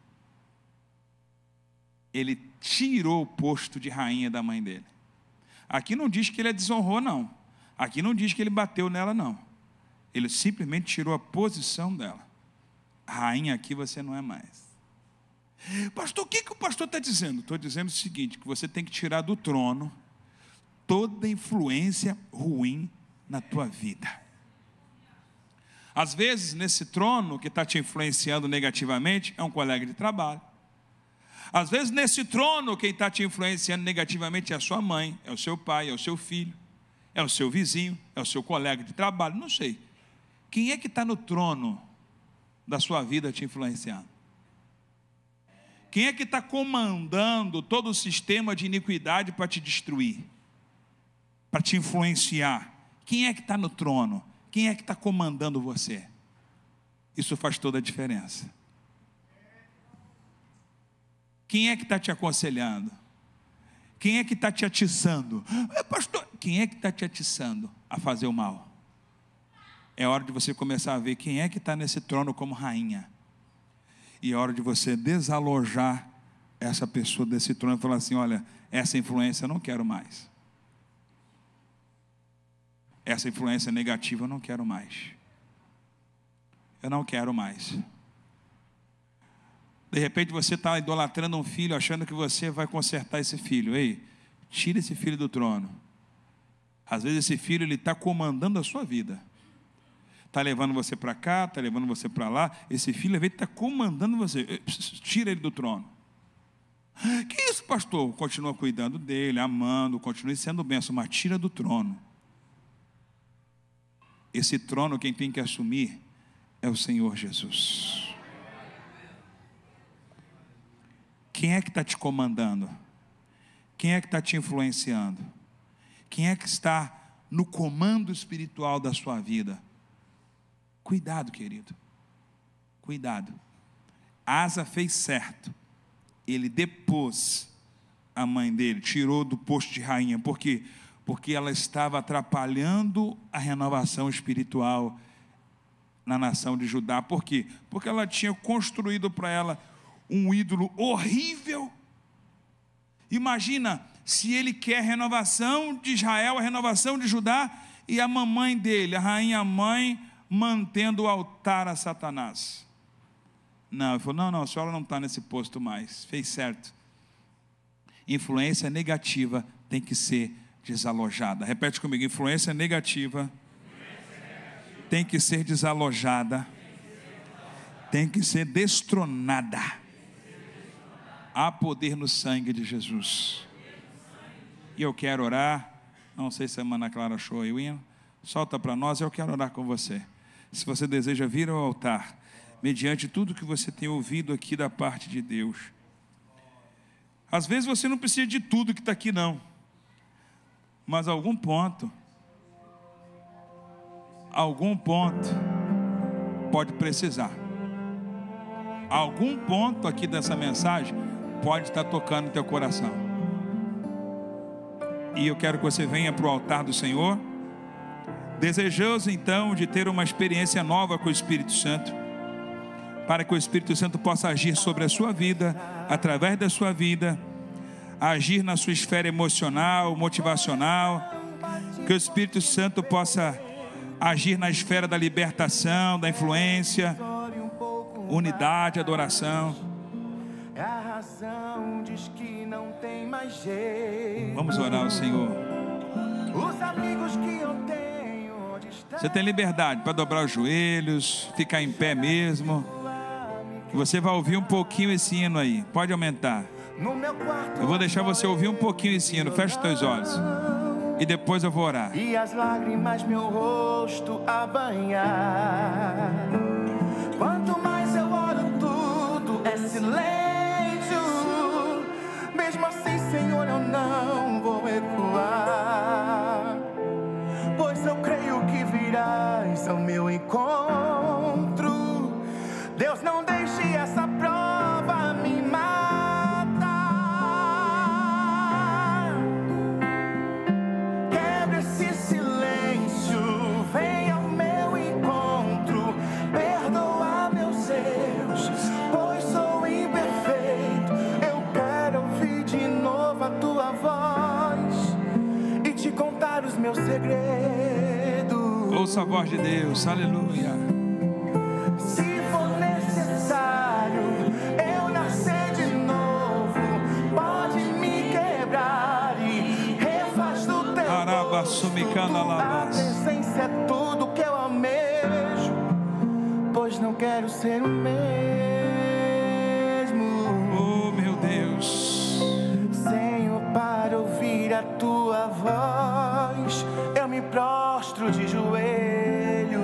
Ele tirou o posto de rainha da mãe dele. Aqui não diz que ele a desonrou, não. Aqui não diz que ele bateu nela, não. Ele simplesmente tirou a posição dela. Rainha, aqui você não é mais. Pastor, o que, que o pastor está dizendo? Estou dizendo o seguinte, que você tem que tirar do trono toda influência ruim na tua vida. Às vezes, nesse trono que está te influenciando negativamente, é um colega de trabalho. Às vezes, nesse trono, quem está te influenciando negativamente é a sua mãe, é o seu pai, é o seu filho, é o seu vizinho, é o seu colega de trabalho, não sei. Quem é que está no trono da sua vida te influenciando? Quem é que está comandando todo o sistema de iniquidade para te destruir? Para te influenciar? Quem é que está no trono? Quem é que está comandando você? Isso faz toda a diferença. Quem é que está te aconselhando? Quem é que está te atiçando? Pastor, quem é que está te atiçando a fazer o mal? É hora de você começar a ver quem é que está nesse trono como rainha. E é hora de você desalojar essa pessoa desse trono e falar assim, olha, essa influência eu não quero mais. Essa influência negativa eu não quero mais. Eu não quero mais. De repente você está idolatrando um filho, achando que você vai consertar esse filho. Ei, tira esse filho do trono. Às vezes esse filho está comandando a sua vida. Está levando você para cá, está levando você para lá. Esse filho, às vezes, está comandando você. Tira ele do trono. Que isso, pastor? Continua cuidando dele, amando, continue sendo bênção, mas tira do trono. Esse trono, quem tem que assumir é o Senhor Jesus. Quem é que está te comandando? Quem é que está te influenciando? Quem é que está no comando espiritual da sua vida? Cuidado, querido. Cuidado. Asa fez certo. Ele depôs a mãe dele, tirou do posto de rainha. Por quê? Porque ela estava atrapalhando a renovação espiritual na nação de Judá. Por quê? Porque ela tinha construído para ela um ídolo horrível. Imagina se ele quer a renovação de Israel, a renovação de Judá, e a mamãe dele, a rainha mãe, mantendo o altar a Satanás. Não, ele falou, não, não, a senhora não está nesse posto mais, fez certo. Influência negativa tem que ser desalojada. Repete comigo, influência negativa tem que ser desalojada, tem que ser destronada. Há poder no sangue de Jesus. E eu quero orar, não sei se a Ana Clara achou aí o hino, solta para nós, eu quero orar com você. Se você deseja vir ao altar, mediante tudo que você tem ouvido aqui da parte de Deus. Às vezes você não precisa de tudo que está aqui não, mas algum ponto, algum ponto pode precisar. Algum ponto aqui dessa mensagem pode estar tocando no teu coração. E eu quero que você venha para o altar do Senhor, desejoso então de ter uma experiência nova com o Espírito Santo, para que o Espírito Santo possa agir sobre a sua vida, através da sua vida, agir na sua esfera emocional, motivacional, que o Espírito Santo possa agir na esfera da libertação, da influência, unidade, adoração. Vamos orar ao Senhor. Os amigos que eu tenho. Você tem liberdade para dobrar os joelhos, ficar em pé mesmo. Você vai ouvir um pouquinho esse hino aí. Pode aumentar. Eu vou deixar você ouvir um pouquinho esse hino. Fecha os teus olhos. E depois eu vou orar. E as lágrimas meu rosto a banhar. Quanto mais eu oro, tudo é silêncio. Mesmo assim, Senhor, eu não vou recuar. Pois eu creio que virás ao meu encontro. Deus, não deixe essa prova me matar. Quebre esse silêncio, venha ao meu encontro. Ouça a voz de Deus, aleluia. Se for necessário eu nascer de novo, pode me quebrar e refaz do teu rosto. A presença é tudo que eu almejo, pois não quero ser o mesmo. Oh, meu Deus. Senhor, para ouvir a tua voz, eu me prostro de joelhos.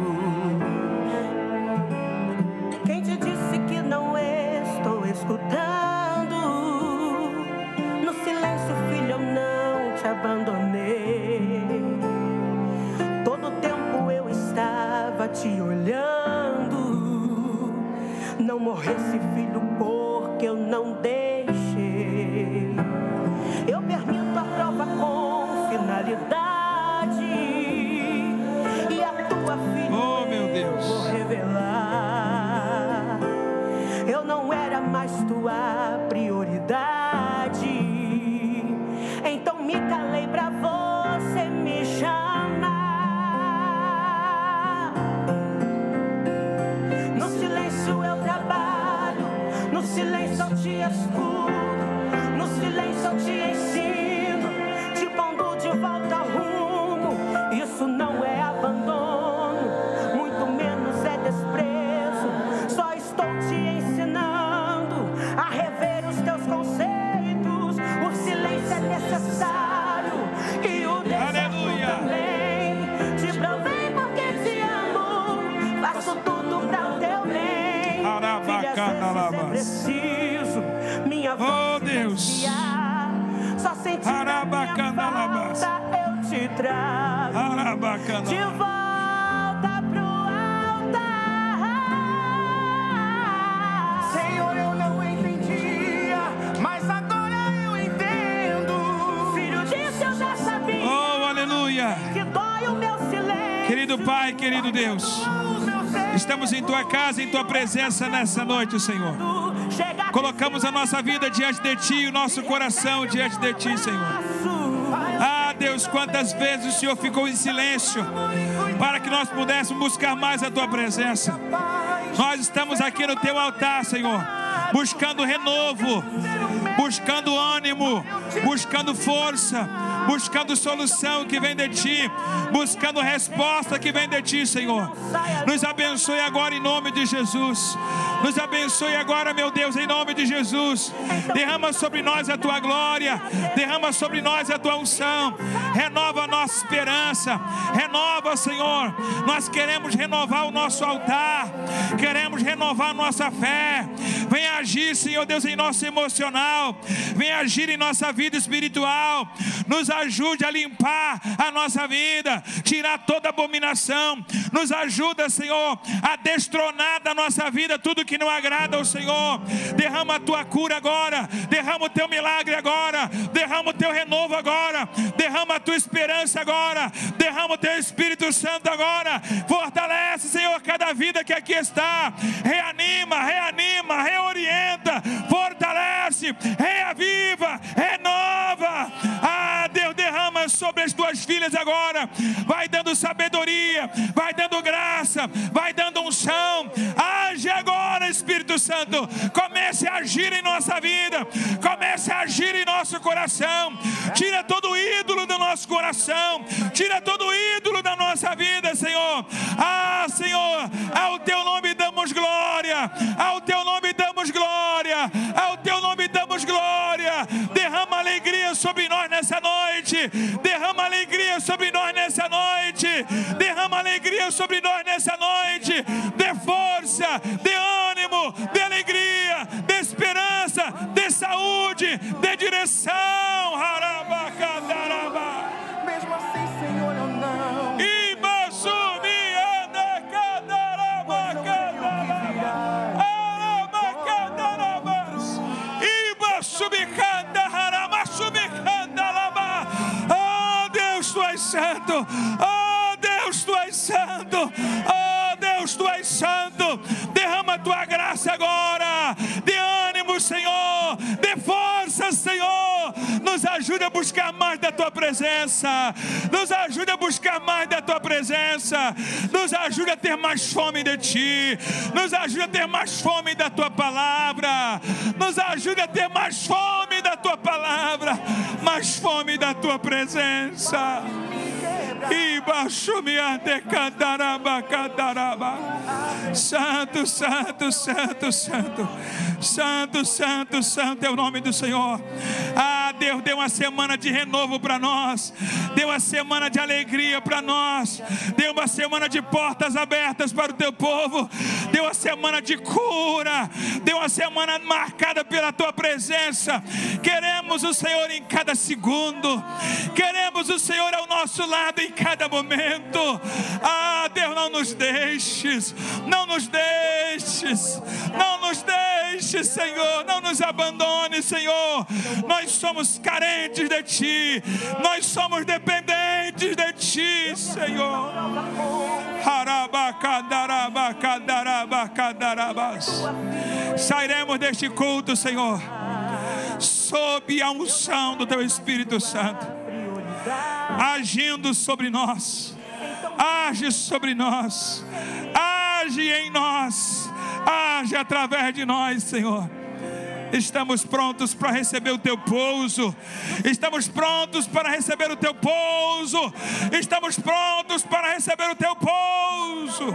Quem te disse que não estou escutando? No silêncio, filho, eu não te abandonei. Todo tempo eu estava te olhando. Não morresse, filho, porque eu não deixei. Eu permito a prova com finalidade, e a tua filha oh, meu Deus, vou revelar. Eu não era mais tua prioridade, então me calei pra você me chamar. No silêncio eu trabalho, no silêncio eu te escuto, no silêncio eu te ensino, te pondo de volta ao rumo. Isso não é abandono, muito menos é desprezo. Só estou te ensinando a rever os teus conceitos. O silêncio é necessário e o deserto também. Te provei porque te amo, faço tudo para o teu bem. Filha, às vezes é preciso minha voz oh, Deus. silenciar. Só sentir a minha falta eu te trago de volta pro altar. Senhor, eu não entendia, mas agora eu entendo. Filho, disso eu já sabia. Oh, aleluia. Que dói o meu silêncio. Querido Pai, querido Deus, estamos em Tua casa, em Tua presença nessa noite, Senhor. Colocamos a nossa vida diante de Ti, o nosso coração diante de Ti, Senhor. Ah, Deus, quantas vezes o Senhor ficou em silêncio para que nós pudéssemos buscar mais a Tua presença. Nós estamos aqui no Teu altar, Senhor, buscando renovo, buscando ânimo, buscando força, buscando solução que vem de Ti, buscando resposta que vem de Ti, Senhor. Nos abençoe agora em nome de Jesus. Nos abençoe agora, meu Deus, em nome de Jesus. Derrama sobre nós a Tua glória, derrama sobre nós a Tua unção. Renova a nossa esperança, renova, Senhor. Nós queremos renovar o nosso altar, queremos renovar a nossa fé. Vem agir, Senhor Deus, em nosso emocional, vem agir em nossa vida espiritual. Nos ajude a limpar a nossa vida, tirar toda abominação. Nos ajuda, Senhor, a destronar da nossa vida tudo que não agrada ao Senhor. Derrama a Tua cura agora, derrama o Teu milagre agora, derrama o Teu renovo agora, derrama a Tua esperança agora, derrama o Teu Espírito Santo agora. Fortalece, Senhor, cada vida que aqui está. Reanima, reanima, reorienta, fortalece, reaviva, renova. Ah, Deus, derrama sobre as Tuas filhas agora. Vai dando sabedoria, vai dando graça, vai dando unção. Age agora, Espírito Santo. Comece a agir em nossa vida, comece a agir em nosso coração. Tira todo ídolo do nosso coração, tira todo ídolo da nossa vida, Senhor. Ah, Senhor, ao Teu nome damos glória, ao Teu nome damos glória, ao Teu nome damos glória. Derrama alegria sobre nós nessa noite, derrama alegria sobre nós nessa noite, derrama alegria sobre nós nessa noite. Dê força, dê ânimo, dê alegria, dê esperança, dê saúde, dê direção. Mesmo assim, Senhor, eu não. Oh, Deus, Tu és santo. Oh, Deus, Tu és santo. Oh, Deus, Tu és santo. Derrama a Tua graça agora. Dê ânimo, Senhor. Dê força, Senhor. Nos ajude a buscar mais da Tua presença. Nos ajude a buscar mais da Tua presença. presença. Nos ajude a ter mais fome de Ti. Nos ajude a ter mais fome da Tua palavra. Nos ajude a ter mais fome da Tua palavra. Mais fome da Tua presença. Santo, santo, santo, santo. Santo, santo, santo é o nome do Senhor. Ah, Deus deu uma semana de renovo para nós. Deu uma semana de alegria para nós. Deu uma semana de portas abertas para o Teu povo. Deu uma semana de cura. Deu uma semana marcada pela Tua presença. Queremos o Senhor em cada segundo. Queremos o Senhor ao nosso lado em cada momento. Ah, Deus, não nos deixes. Não nos deixes. Não nos deixes, Senhor. Não nos abandone, Senhor. Nós somos carentes de Ti. Nós somos dependentes de Ti, Senhor. Sairemos deste culto, Senhor, sob a unção do Teu Espírito Santo, agindo sobre nós. Age sobre nós. Age em nós. Age através de nós, Senhor. Estamos prontos para receber o Teu pouso. Estamos prontos para receber o Teu pouso. Estamos prontos para receber o Teu pouso.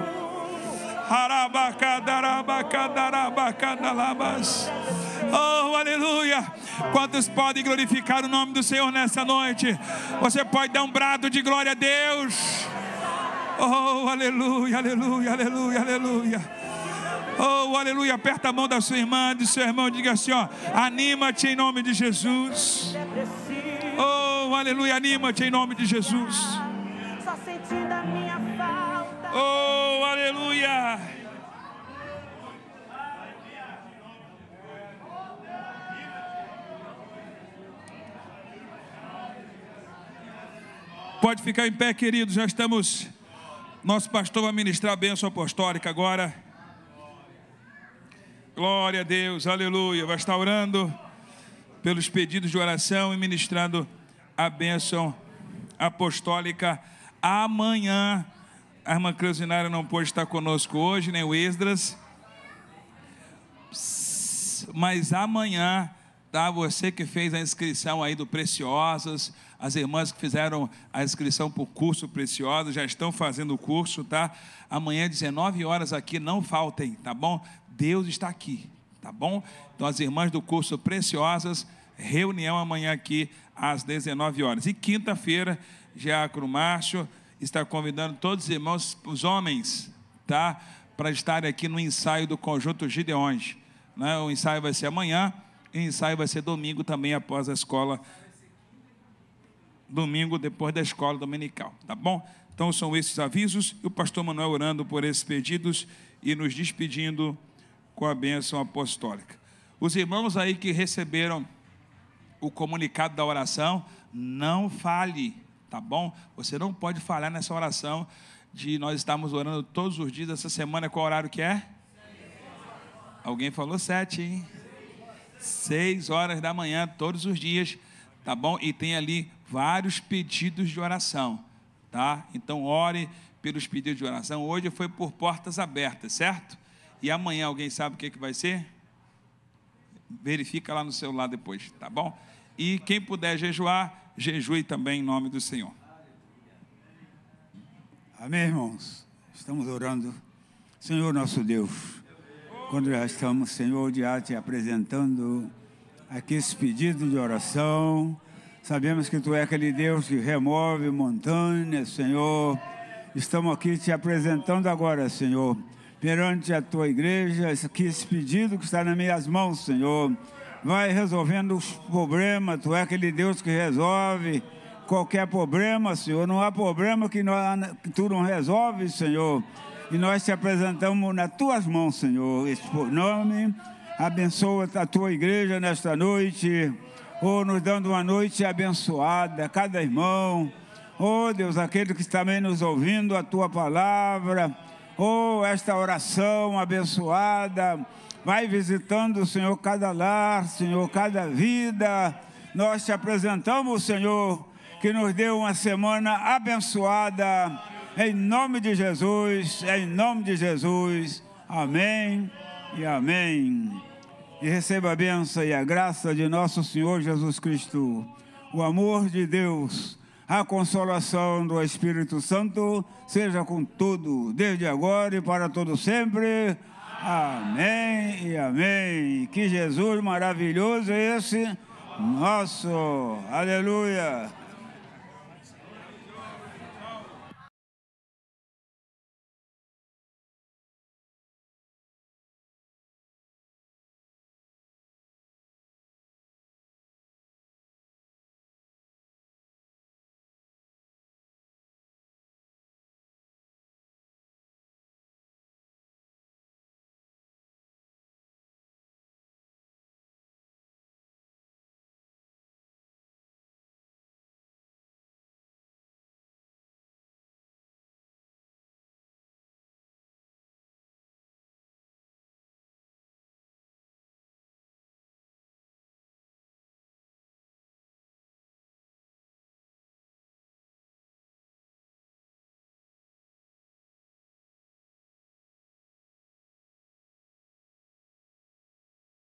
Oh, aleluia. Quantos podem glorificar o nome do Senhor nessa noite? Você pode dar um brado de glória a Deus. Oh, aleluia, aleluia, aleluia, aleluia. Oh, aleluia. Aperta a mão da sua irmã, do seu irmão, diga assim, ó: anima-te em nome de Jesus. Oh, aleluia, anima-te em nome de Jesus. Só sentindo a minha falta. Oh, aleluia. Pode ficar em pé, queridos. Já estamos. Nosso pastor vai ministrar a bênção apostólica agora. Glória a Deus, aleluia. Vai estar orando pelos pedidos de oração e ministrando a bênção apostólica amanhã. A irmã Cleusinara não pôde estar conosco hoje, nem o Esdras, mas amanhã, tá? Você que fez a inscrição aí do Preciosas, as irmãs que fizeram a inscrição para o curso Preciosas, já estão fazendo o curso, tá? Amanhã, dezenove horas aqui, não faltem, tá bom? Deus está aqui, tá bom? Então, as irmãs do curso Preciosas, reunião amanhã aqui às dezenove horas. E quinta-feira, Diácono Márcio está convidando todos os irmãos, os homens, tá? Para estarem aqui no ensaio do Conjunto Gideões, né? O ensaio vai ser amanhã e o ensaio vai ser domingo também, após a escola, domingo depois da escola dominical, tá bom? Então são esses avisos, e o pastor Manuel orando por esses pedidos e nos despedindo com a bênção apostólica. Os irmãos aí que receberam o comunicado da oração, não fale, tá bom? Você não pode falhar nessa oração de nós estarmos orando todos os dias. Essa semana, qual horário que é? Alguém falou sete, hein? Seis horas da manhã, todos os dias, tá bom? E tem ali vários pedidos de oração, tá? Então, ore pelos pedidos de oração. Hoje foi por portas abertas, certo? E amanhã, alguém sabe o que, que vai ser? Verifica lá no celular depois, tá bom? E quem puder jejuar, jejue também em nome do Senhor. Amém, irmãos? Estamos orando. Senhor nosso Deus, quando já estamos, Senhor, já te apresentando aqui esse pedido de oração, sabemos que Tu é aquele Deus que remove montanhas, Senhor. Estamos aqui te apresentando agora, Senhor, perante a Tua igreja, aqui esse pedido que está nas minhas mãos, Senhor. Vai resolvendo os problemas. Tu é aquele Deus que resolve qualquer problema, Senhor. Não há problema que, nós, que Tu não resolve, Senhor. E nós te apresentamos nas Tuas mãos, Senhor. Esse nome, abençoa a Tua igreja nesta noite. Oh, nos dando uma noite abençoada, cada irmão. Oh, Deus, aquele que está também nos ouvindo a Tua palavra. Oh, esta oração abençoada. Vai visitando, Senhor, cada lar, Senhor, cada vida. Nós te apresentamos, Senhor, que nos deu uma semana abençoada. Em nome de Jesus, em nome de Jesus. Amém e amém. E receba a bênção e a graça de nosso Senhor Jesus Cristo, o amor de Deus, a consolação do Espírito Santo, seja com tudo, desde agora e para todo sempre. Amém e amém. Que Jesus maravilhoso é esse nosso. Aleluia.